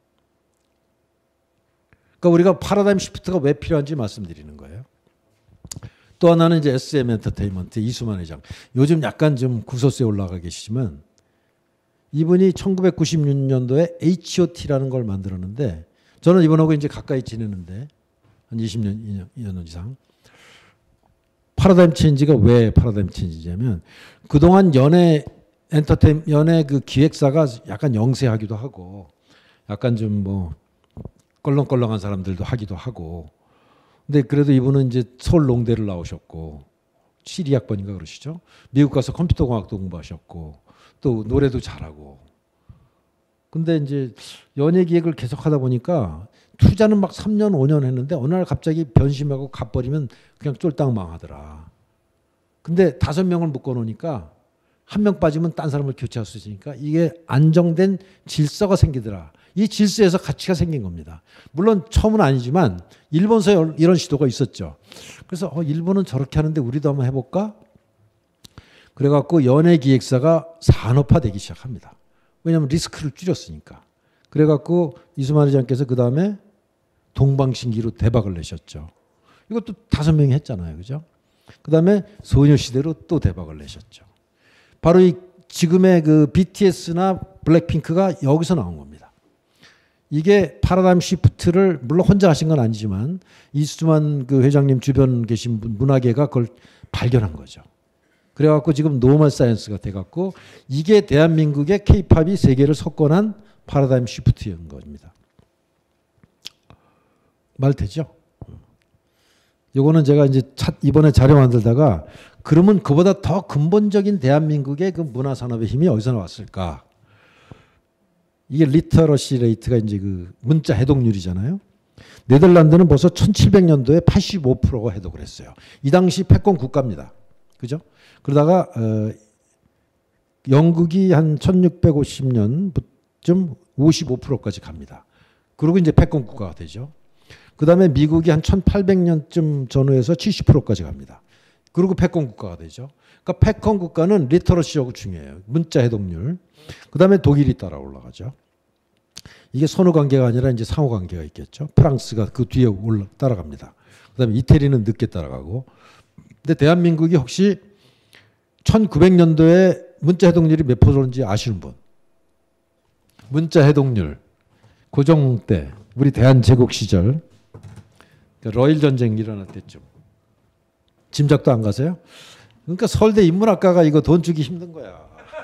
S1: 그러니까 우리가 파라다임 시프트가 왜 필요한지 말씀드리는 거예요. 또 하나는 이제 SM 엔터테인먼트 이수만 회장. 요즘 약간 좀 구설수에 올라가 계시지만 이분이 1996년도에 H.O.T라는 걸 만들었는데 저는 이분하고 이제 가까이 지내는데 한 20년 이상. 파라다임 체인지가 왜 파라다임 체인지냐면 그동안 연예 그 기획사가 약간 영세하기도 하고 약간 좀 뭐 껄렁껄렁한 사람들도 하기도 하고 근데 그래도 이분은 이제 서울 농대를 나오셨고 12학번인가 그러시죠. 미국 가서 컴퓨터 공학도 공부하셨고 또 노래도 잘하고 근데 이제 연예 기획을 계속 하다 보니까 투자는 막 3년 5년 했는데 어느 날 갑자기 변심하고 갚버리면 그냥 쫄딱 망하더라. 근데 5명을 묶어놓으니까 한 명 빠지면 딴 사람을 교체할 수 있으니까 이게 안정된 질서가 생기더라. 이 질서에서 가치가 생긴 겁니다. 물론 처음은 아니지만 일본서 이런 시도가 있었죠. 그래서 일본은 저렇게 하는데 우리도 한번 해볼까? 그래갖고 연예기획사가 산업화되기 시작합니다. 왜냐하면 리스크를 줄였으니까. 그래갖고 이수만 회장께서 그 다음에 동방신기로 대박을 내셨죠. 이것도 5명이 했잖아요. 그죠? 그 다음에 소녀시대로 또 대박을 내셨죠. 바로 이 지금의 그 BTS나 블랙핑크가 여기서 나온 겁니다. 이게 파라다임 시프트를 물론 혼자 하신 건 아니지만 이수만 그 회장님 주변 계신 문화계가 그걸 발견한 거죠. 그래갖고 지금 노멀 사이언스가 돼갖고 이게 대한민국의 K-팝이 세계를 석권한 파라다임 시프트인 겁니다. 말 되죠? 요거는 제가 이제 이번에 자료 만들다가 그러면 그보다 더 근본적인 대한민국의 그 문화 산업의 힘이 어디서 나왔을까? 이게 리터러시 레이트가 이제 그 문자 해독률이잖아요. 네덜란드는 벌써 1700년도에 85%가 해독을 했어요. 이 당시 패권 국가입니다. 그죠? 그러다가 영국이 한 1650년쯤 55%까지 갑니다. 그리고 이제 패권 국가가 되죠. 그 다음에 미국이 한 1800년쯤 전후해서 70%까지 갑니다. 그리고 패권 국가가 되죠. 그러니까 패권 국가는 리터러시하고 중요해요. 문자 해독률. 그 다음에 독일이 따라 올라가죠. 이게 선후 관계가 아니라 이제 상호 관계가 있겠죠. 프랑스가 그 뒤에 따라갑니다. 그 다음에 이태리는 늦게 따라가고. 근데 대한민국이 혹시 1900년도에 문자 해독률이 몇 %인지 아시는 분? 문자 해독률. 고종 때 우리 대한제국 시절 러일 전쟁 일어날 때쯤. 짐작도 안 가세요? 그러니까 서울대 인문학과가 이거 돈 주기 힘든 거야.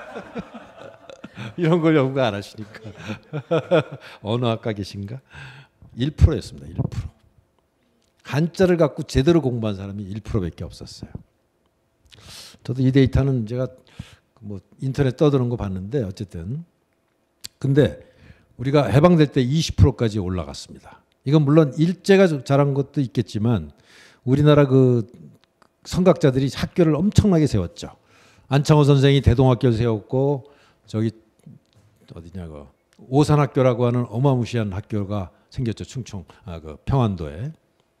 S1: 이런 걸 연구 안 하시니까. 어느 학과 계신가? 1%였습니다. 1%. 한자를 갖고 제대로 공부한 사람이 1%밖에 없었어요. 저도 이 데이터는 제가 뭐 인터넷 떠드는 거 봤는데 어쨌든 근데 우리가 해방될 때 20%까지 올라갔습니다. 이건 물론 일제가 잘한 것도 있겠지만 우리나라 그 선각자들이 학교를 엄청나게 세웠죠. 안창호 선생이 대동학교를 세웠고 저기 어디냐고 오산학교라고 하는 어마무시한 학교가 생겼죠. 충청 그 평안도에.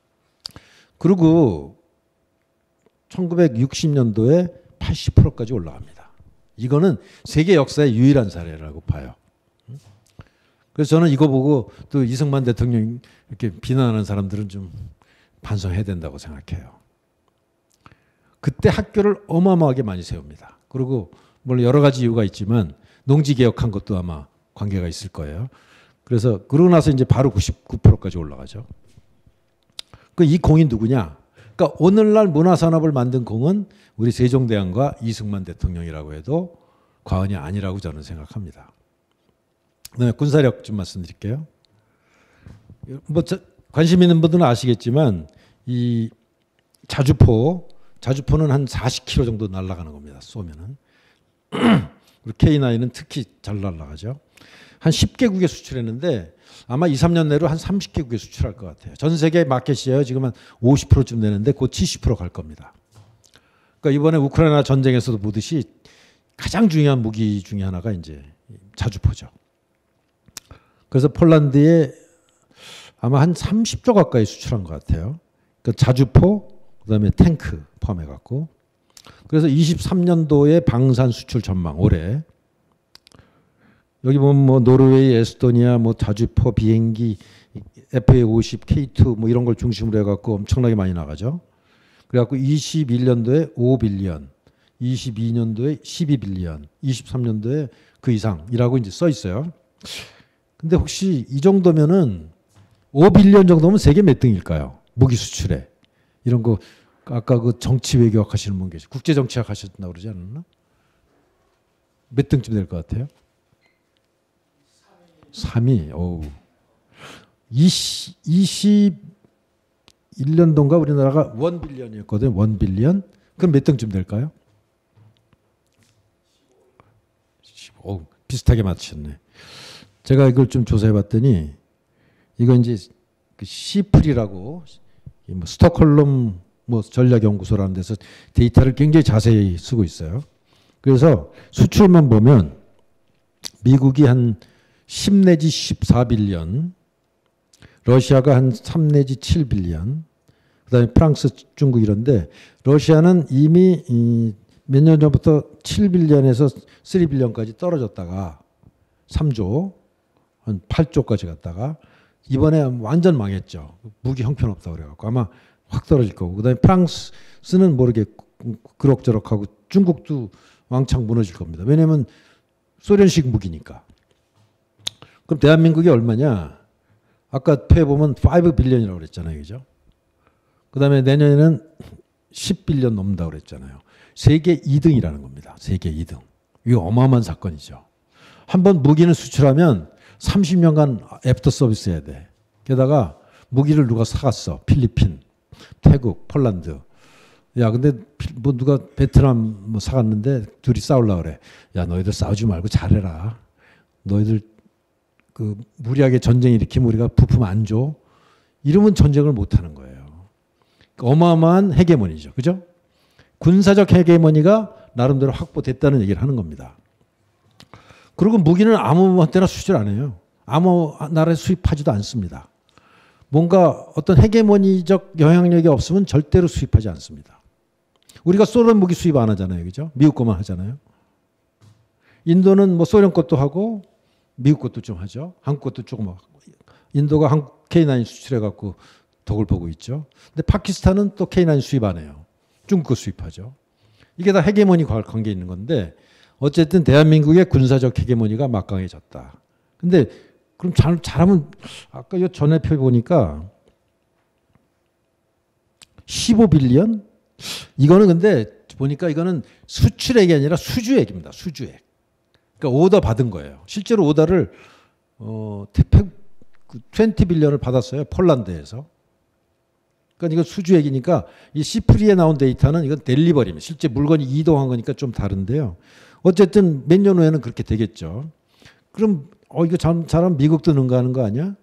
S1: 그리고 1960년도에 80%까지 올라갑니다. 이거는 세계 역사의 유일한 사례라고 봐요. 그래서 저는 이거 보고 또 이승만 대통령 이렇게 비난하는 사람들은 좀 반성해야 된다고 생각해요. 그때 학교를 어마어마하게 많이 세웁니다. 그리고 물론 여러 가지 이유가 있지만 농지 개혁한 것도 아마 관계가 있을 거예요. 그래서 그러고 나서 이제 바로 99%까지 올라가죠. 그 이 공이 누구냐? 그러니까 오늘날 문화산업을 만든 공은 우리 세종대왕과 이승만 대통령이라고 해도 과언이 아니라고 저는 생각합니다. 그다음에 군사력 좀 말씀드릴게요. 뭐 관심 있는 분들은 아시겠지만 이 자주포는 한 40km 정도 날아가는 겁니다. 쏘면은. 그리고 K9은 특히 잘 날아가죠. 한 10개국에 수출했는데 아마 2, 3년 내로 한 30개국에 수출할 것 같아요. 전 세계 마켓이에요. 지금 한 50%쯤 되는데 곧 70%갈 겁니다. 그러니까 이번에 우크라이나 전쟁에서도 보듯이 가장 중요한 무기 중에 하나가 이제 자주포죠. 그래서 폴란드에 아마 한 30조 가까이 수출한 것 같아요. 그러니까 자주포, 그다음에 탱크 포함해 갖고. 그래서 23년도에 방산 수출 전망 올해 여기 보면 뭐 노르웨이, 에스토니아, 뭐 자주포 비행기, FA50, K2 뭐 이런 걸 중심으로 해갖고 엄청나게 많이 나가죠. 그래갖고 21년도에 5빌리언, 22년도에 12빌리언, 23년도에 그 이상이라고 이제 써 있어요. 근데 혹시 이 정도면은 5빌리언 정도면 세계 몇 등일까요? 무기 수출에. 이런 거 아까 그 정치 외교학 하시는 분 계시죠. 국제 정치학 하셨다고 그러지 않았나? 몇 등쯤 될 것 같아요? 3위. 어우. 21년도인가 우리나라가 1빌리언이었거든요. 1빌리언. 그럼 몇 등쯤 될까요? 15. 비슷하게 맞추셨네. 제가 이걸 좀 조사해 봤더니 이거 이제 그 시플이라고 뭐 스톡홀름 뭐 전략연구소라는 데서 데이터를 굉장히 자세히 쓰고 있어요. 그래서 수출만 보면 미국이 한 10 내지 14빌리언, 러시아가 한 3 내지 7빌리언, 그다음에 프랑스, 중국 이런데 러시아는 이미 몇 년 전부터 7빌리언에서 3빌리언까지 떨어졌다가 3조, 한 8조까지 갔다가 이번에 완전 망했죠. 무기 형편없다고 그래갖고 아마 확 떨어질 거고. 그다음에 프랑스는 모르게 그럭저럭하고 중국도 왕창 무너질 겁니다. 왜냐하면 소련식 무기니까. 그럼 대한민국이 얼마냐? 아까 표에 보면 5빌리언이라고 그랬잖아요. 그죠? 그다음에 내년에는 10빌리언 넘는다고 그랬잖아요. 세계 2등이라는 겁니다. 세계 2등. 이거 어마어마한 사건이죠. 한번 무기는 수출하면 30년간 애프터 서비스 해야 돼. 게다가 무기를 누가 사갔어. 필리핀, 태국, 폴란드. 야, 근데 뭐 누가 베트남 뭐 사갔는데 둘이 싸우려고 그래. 야, 너희들 싸우지 말고 잘해라. 너희들 그 무리하게 전쟁 일으키면 우리가 부품 안 줘. 이러면 전쟁을 못 하는 거예요. 어마어마한 헤게모니죠. 그죠? 군사적 헤게모니가 나름대로 확보됐다는 얘기를 하는 겁니다. 그리고 무기는 아무한테나 수출 안 해요. 아무 나라에 수입하지도 않습니다. 뭔가 어떤 헤게모니적 영향력이 없으면 절대로 수입하지 않습니다. 우리가 소련 무기 수입 안 하잖아요. 그죠? 미국 것만 하잖아요. 인도는 뭐 소련 것도 하고 미국 것도 좀 하죠. 한국 것도 조금 하고. 인도가 한국 K9 수출해 갖고 덕을 보고 있죠. 근데 파키스탄은 또 K9 수입 안 해요. 중국 거 수입하죠. 이게 다 헤게모니 관계 있는 건데 어쨌든 대한민국의 군사적 헤게모니가 막강해졌다. 근데 그럼 잘하면 아까 요 전에 표 보니까 15빌리언? 이거는 근데 보니까 이거는 수출액이 아니라 수주액입니다. 수주액. 그러니까 오더 받은 거예요. 실제로 오더를 20빌리언을 받았어요. 폴란드에서. 그러니까 이거 수주액이니까 이 시프리에 나온 데이터는 이건 델리버리입니다. 실제 물건이 이동한 거니까 좀 다른데요. 어쨌든 몇 년 후에는 그렇게 되겠죠. 그럼 이거 잘하면 미국도 능가하는 거 아니야?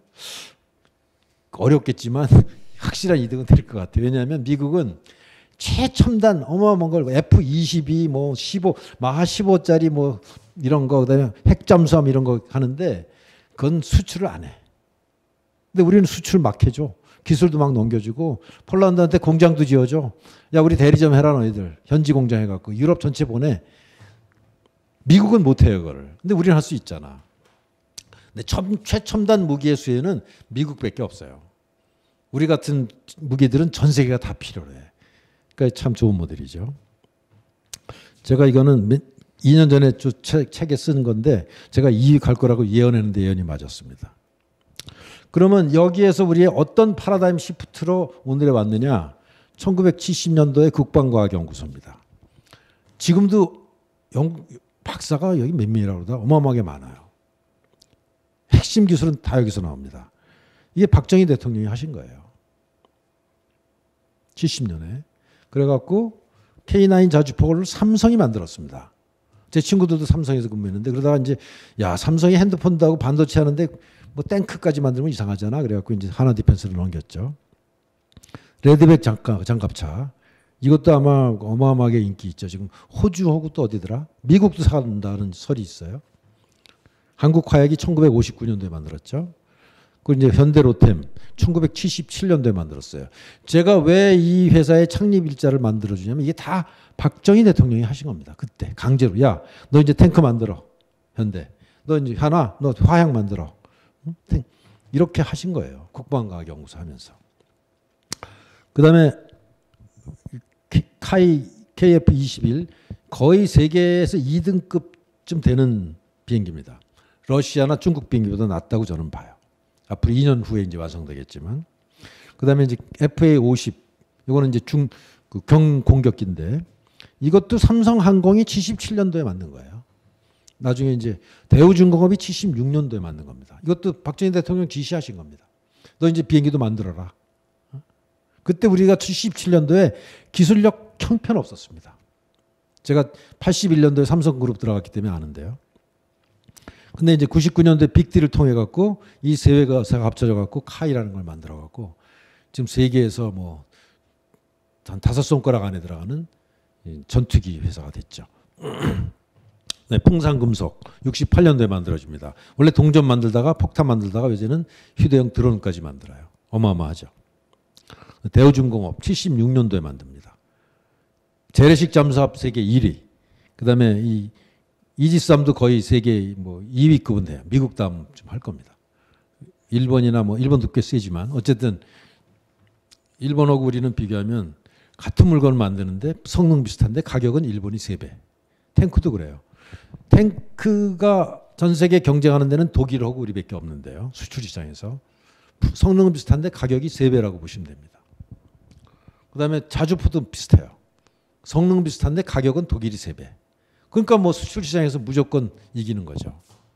S1: 어렵겠지만 확실한 이득은 될 것 같아요. 왜냐하면 미국은 최첨단 어마어마한 걸 F-22 뭐 15 마하 15짜리 뭐 이런 거 그다음에 핵잠수함 이런 거 하는데 그건 수출을 안 해. 근데 우리는 수출 막 해줘. 기술도 막 넘겨주고 폴란드한테 공장도 지어줘. 야 우리 대리 좀 해라 너희들. 현지 공장 해갖고 유럽 전체 보내. 미국은 못해요 그거를. 근데 우리는 할 수 있잖아. 근데 최첨단 무기의 수혜는 미국밖에 없어요. 우리 같은 무기들은 전 세계가 다 필요해. 그러니까 참 좋은 모델이죠. 제가 이거는 2년 전에 책에 쓴 건데 제가 2위 갈 거라고 예언했는데 예언이 맞았습니다. 그러면 여기에서 우리의 어떤 파라다임 시프트로 오늘에 왔느냐? 1970년도에 국방과학연구소입니다. 지금도 박사가 여기 몇 명이라고 그러다 어마어마하게 많아요. 핵심 기술은 다 여기서 나옵니다. 이게 박정희 대통령이 하신 거예요. 70년에. 그래갖고 K9 자주포를 삼성이 만들었습니다. 제 친구들도 삼성에서 근무했는데 그러다가 이제 야 삼성이 핸드폰도 하고 반도체 하는데 뭐 탱크까지 만들면 이상하잖아. 그래갖고 이제 하나 디펜스를 넘겼죠. 레드백 장갑차 이것도 아마 어마어마하게 인기 있죠. 지금 호주하고 또 어디더라? 미국도 산다는 설이 있어요. 한국화약이 1959년도에 만들었죠. 그리고 이제 현대로템 1977년도에 만들었어요. 제가 왜 이 회사의 창립 일자를 만들어주냐면 이게 다 박정희 대통령이 하신 겁니다. 그때 강제로 야 너 이제 탱크 만들어 현대. 너 이제 너 화약 만들어. 응? 이렇게 하신 거예요. 국방과학연구소 하면서. 그다음에 KF-21 거의 세계에서 2등급쯤 되는 비행기입니다. 러시아나 중국 비행기보다 낫다고 저는 봐요. 앞으로 2년 후에 이제 완성되겠지만. 그다음에 이제 FA-50 이거는 이제 경공격기인데 이것도 삼성항공이 77년도에 만든 거예요. 나중에 이제 대우중공업이 76년도에 만든 겁니다. 이것도 박정희 대통령 지시하신 겁니다. 너 이제 비행기도 만들어라. 그때 우리가 77년도에 기술력 형편없었습니다. 제가 81년도에 삼성그룹 들어갔기 때문에 아는데요. 근데 이제 99년도에 빅딜을 통해 갖고 이 세 회사가 합쳐져 갖고 카이라는 걸 만들어 갖고 지금 세계에서 뭐 한 5손가락 안에 들어가는 전투기 회사가 됐죠. 네, 풍산금속 68년도에 만들어집니다. 원래 동전 만들다가 폭탄 만들다가 이제는 휴대용 드론까지 만들어요. 어마어마하죠. 대우중공업 76년도에 만듭니다. 재래식 잠수함 세계 1위. 그다음에 이 이지스함도 거의 세계 뭐 2위급은 돼요. 미국 다음 좀 할 겁니다. 일본이나 뭐 일본도 꽤 세지만 어쨌든 일본하고 우리는 비교하면 같은 물건을 만드는데 성능 비슷한데 가격은 일본이 3배. 탱크도 그래요. 탱크가 전 세계 경쟁하는 데는 독일하고 우리밖에 없는데요. 수출 시장에서. 성능은 비슷한데 가격이 3배라고 보시면 됩니다. 그다음에 자주포도 비슷해요. 성능 비슷한데 가격은 독일이 3배. 그러니까 뭐 수출 시장에서 무조건 이기는 거죠.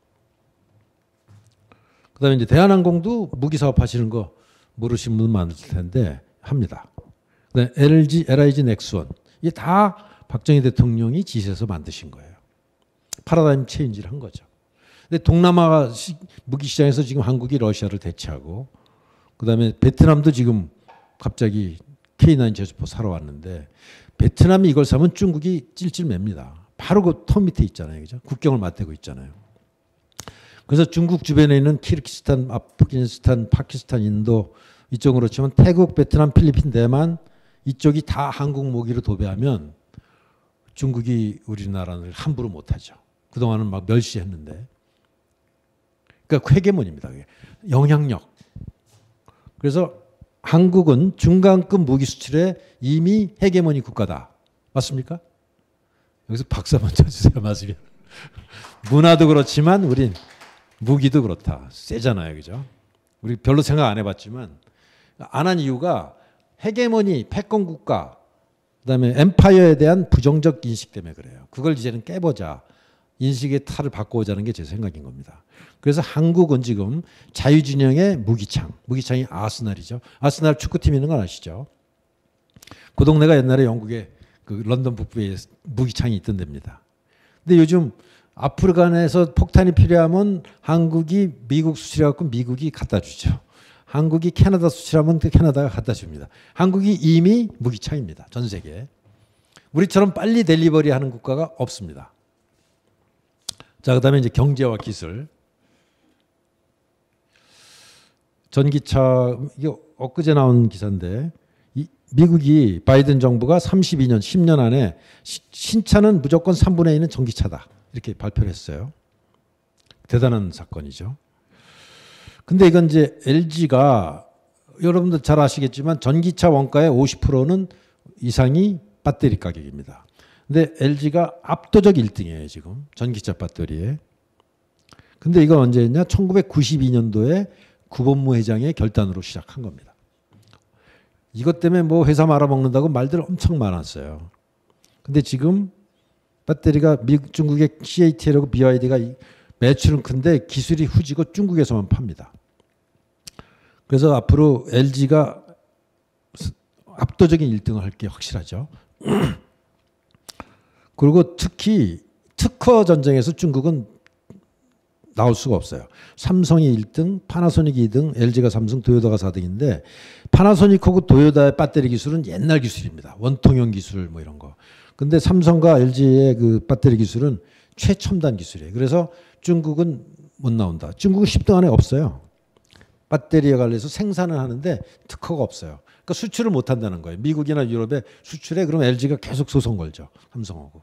S1: 그다음에 이제 대한항공도 무기 사업 하시는 거 모르시는 분 많을 텐데 합니다. 그다음에 LIG 넥스원 이게 다 박정희 대통령이 지시해서 만드신 거예요. 파라다임 체인지를 한 거죠. 근데 동남아 무기 시장에서 지금 한국이 러시아를 대체하고 그다음에 베트남도 지금 갑자기 K9 제주포 사러 왔는데 베트남이 이걸 사면 중국이 찔찔맵니다. 바로 그 터 밑에 있잖아요. 그죠? 국경을 맞대고 있잖아요. 그래서 중국 주변에 있는 키르기스탄, 아프가니스탄, 파키스탄, 인도 이쪽은 그렇지만 태국, 베트남, 필리핀, 대만 이쪽이 다 한국 무기로 도배하면 중국이 우리나라를 함부로 못하죠. 그동안은 막 멸시했는데. 그러니까 회계문입니다. 영향력. 그래서 한국은 중간급 무기 수출에 이미 헤게모니 국가다. 맞습니까? 여기서 박수 한번 쳐주세요. 맞으면. 문화도 그렇지만 우린 무기도 그렇다. 세잖아요. 그죠? 우리 별로 생각 안 해봤지만 안 한 이유가 헤게모니, 패권 국가, 그다음에 엠파이어에 대한 부정적 인식 때문에 그래요. 그걸 이제는 깨보자. 인식의 탈을 바꿔오자는 게 제 생각인 겁니다. 그래서 한국은 지금 자유진영의 무기창이 아스날이죠. 아스날 축구팀 있는 건 아시죠? 그 동네가 옛날에 영국의 그 런던 북부에 무기창이 있던 데입니다. 근데 요즘 아프간에서 폭탄이 필요하면 한국이 미국 수출해갖고 미국이 갖다 주죠. 한국이 캐나다 수출하면 캐나다가 갖다 줍니다. 한국이 이미 무기창입니다. 전 세계에. 우리처럼 빨리 델리버리 하는 국가가 없습니다. 자, 그다음에 이제 경제와 기술. 전기차 이게 엊그제 나온 기사인데 미국이 바이든 정부가 32년 10년 안에 신차는 무조건 3분의 1은 전기차다. 이렇게 발표를 했어요. 대단한 사건이죠. 근데 이건 이제 LG가 여러분들 잘 아시겠지만 전기차 원가의 50%는 이상이 배터리 가격입니다. 근데 LG가 압도적 1등이에요, 지금. 전기차 배터리에. 근데 이건 언제였냐? 1992년도에 구본무 회장의 결단으로 시작한 겁니다. 이것 때문에 뭐 회사 말아먹는다고 말들 엄청 많았어요. 근데 지금 배터리가 중국의 CATL하고 BYD가 매출은 큰데 기술이 후지고 중국에서만 팝니다. 그래서 앞으로 LG가 압도적인 1등을 할 게 확실하죠. 그리고 특히 특허 전쟁에서 중국은 나올 수가 없어요. 삼성이 1등, 파나소닉이 2등, LG가 3등, 도요타가 4등인데 파나소닉하고 도요타의 배터리 기술은 옛날 기술입니다. 원통형 기술 뭐 이런 거. 근데 삼성과 LG의 그 배터리 기술은 최첨단 기술이에요. 그래서 중국은 못 나온다. 중국은 10등 안에 없어요. 배터리에 관련해서 생산을 하는데 특허가 없어요. 그러니까 수출을 못 한다는 거예요. 미국이나 유럽에 수출에 그럼 LG가 계속 소송 걸죠. 삼성하고.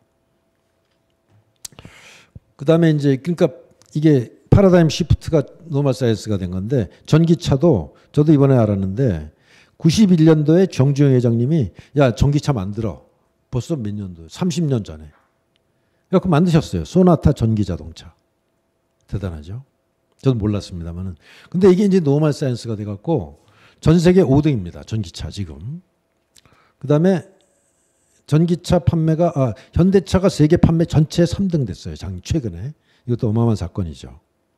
S1: 그다음에 이제 그러니까 이게 패러다임 시프트가 노멀 사이언스가 된 건데 전기차도 저도 이번에 알았는데 91년도에 정주영 회장님이 야 전기차 만들어. 벌써 몇 년도? 30년 전에. 그래서 만드셨어요. 소나타 전기자동차. 대단하죠. 저도 몰랐습니다만은. 근데 이게 이제 노멀 사이언스가 돼갖고 전 세계 5등입니다. 전기차 지금. 그다음에 전기차 판매가 현대차가 세계 판매 전체 3등 됐어요. 최근에. 이것도 어마어마한 사건이죠.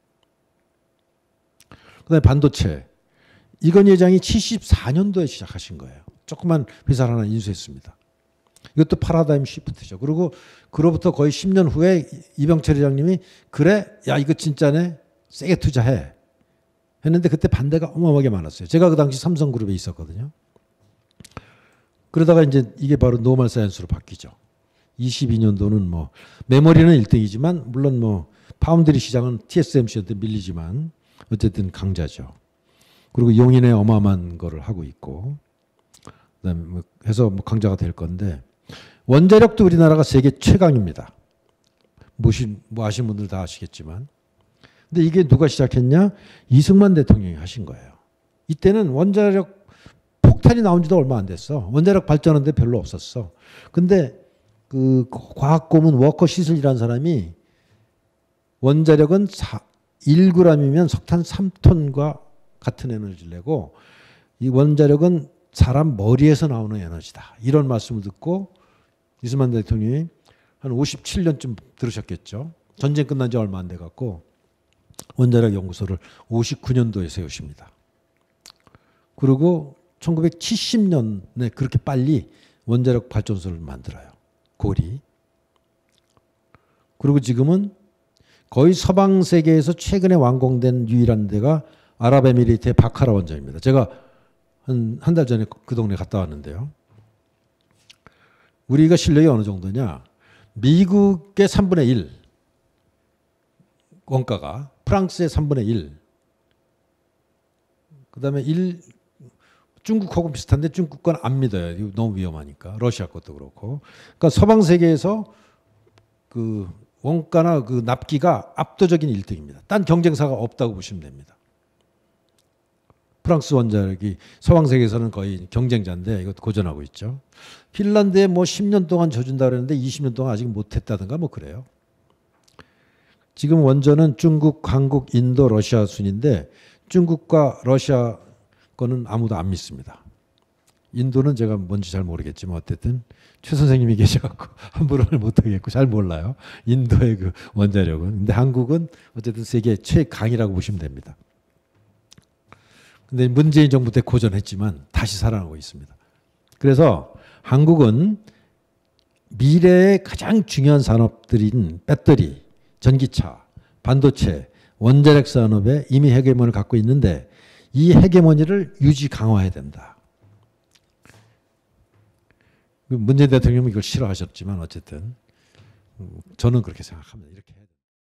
S1: 그다음에 반도체. 이건희 회장이 74년도에 시작하신 거예요. 조그만 회사를 하나 인수했습니다. 이것도 패러다임 시프트죠. 그리고 그로부터 거의 10년 후에 이병철 회장님이 그래? 야 이거 진짜네? 세게 투자해. 했는데 그때 반대가 어마어마하게 많았어요. 제가 그 당시 삼성그룹에 있었거든요. 그러다가 이제 이게 바로 노멀 사이언스로 바뀌죠. 22년도는 뭐 메모리는 1등이지만 물론 뭐 파운드리 시장은 TSMC한테 밀리지만 어쨌든 강자죠. 그리고 용인에 어마어마한 거를 하고 있고 그다음에 뭐 해서 뭐 강자가 될 건데 원자력도 우리나라가 세계 최강입니다. 뭐 아시는 분들 다 아시겠지만. 근데 이게 누가 시작했냐? 이승만 대통령이 하신 거예요. 이때는 원자력 폭탄이 나온 지도 얼마 안 됐어. 원자력 발전하는데 별로 없었어. 근데 그 과학 고문 워커 시슬이라는 사람이 원자력은 1g이면 석탄 3톤과 같은 에너지를 내고 이 원자력은 사람 머리에서 나오는 에너지다. 이런 말씀을 듣고 이승만 대통령이 한 57년쯤 들으셨겠죠. 전쟁 끝난 지 얼마 안 돼 갖고 원자력 연구소를 59년도에 세우십니다. 그리고 1970년에 그렇게 빨리 원자력 발전소를 만들어요. 고리. 그리고 지금은 거의 서방 세계에서 최근에 완공된 유일한 데가 아랍에미리트의 바카라 원전입니다. 제가 한 달 전에 그 동네 갔다 왔는데요. 우리가 실력이 어느 정도냐. 미국의 3분의 1 원가가 프랑스의 3분의 1 그다음에 중국하고 비슷한데 중국 건 안 믿어요. 너무 위험하니까. 러시아 것도 그렇고. 그러니까 서방 세계에서 그 원가나 그 납기가 압도적인 1등입니다. 딴 경쟁사가 없다고 보시면 됩니다. 프랑스 원자력이 서방 세계에서는 거의 경쟁자인데 이것도 고전하고 있죠. 핀란드에 뭐 10년 동안 져준다 그랬는데 20년 동안 아직 못했다든가 뭐 그래요. 지금 원전은 중국, 한국, 인도, 러시아 순인데 중국과 러시아 거는 아무도 안 믿습니다. 인도는 제가 뭔지 잘 모르겠지만 어쨌든 최 선생님이 계셔갖고 함부로 못하겠고 잘 몰라요. 인도의 그 원자력은. 근데 한국은 어쨌든 세계 최강이라고 보시면 됩니다. 근데 문재인 정부 때 고전했지만 다시 살아나고 있습니다. 그래서 한국은 미래의 가장 중요한 산업들인 배터리, 전기차, 반도체, 원자력 산업에 이미 헤게모니를 갖고 있는데 이 헤게모니를 유지 강화해야 된다. 문재인 대통령은 이걸 싫어하셨지만 어쨌든 저는 그렇게 생각합니다. 이렇게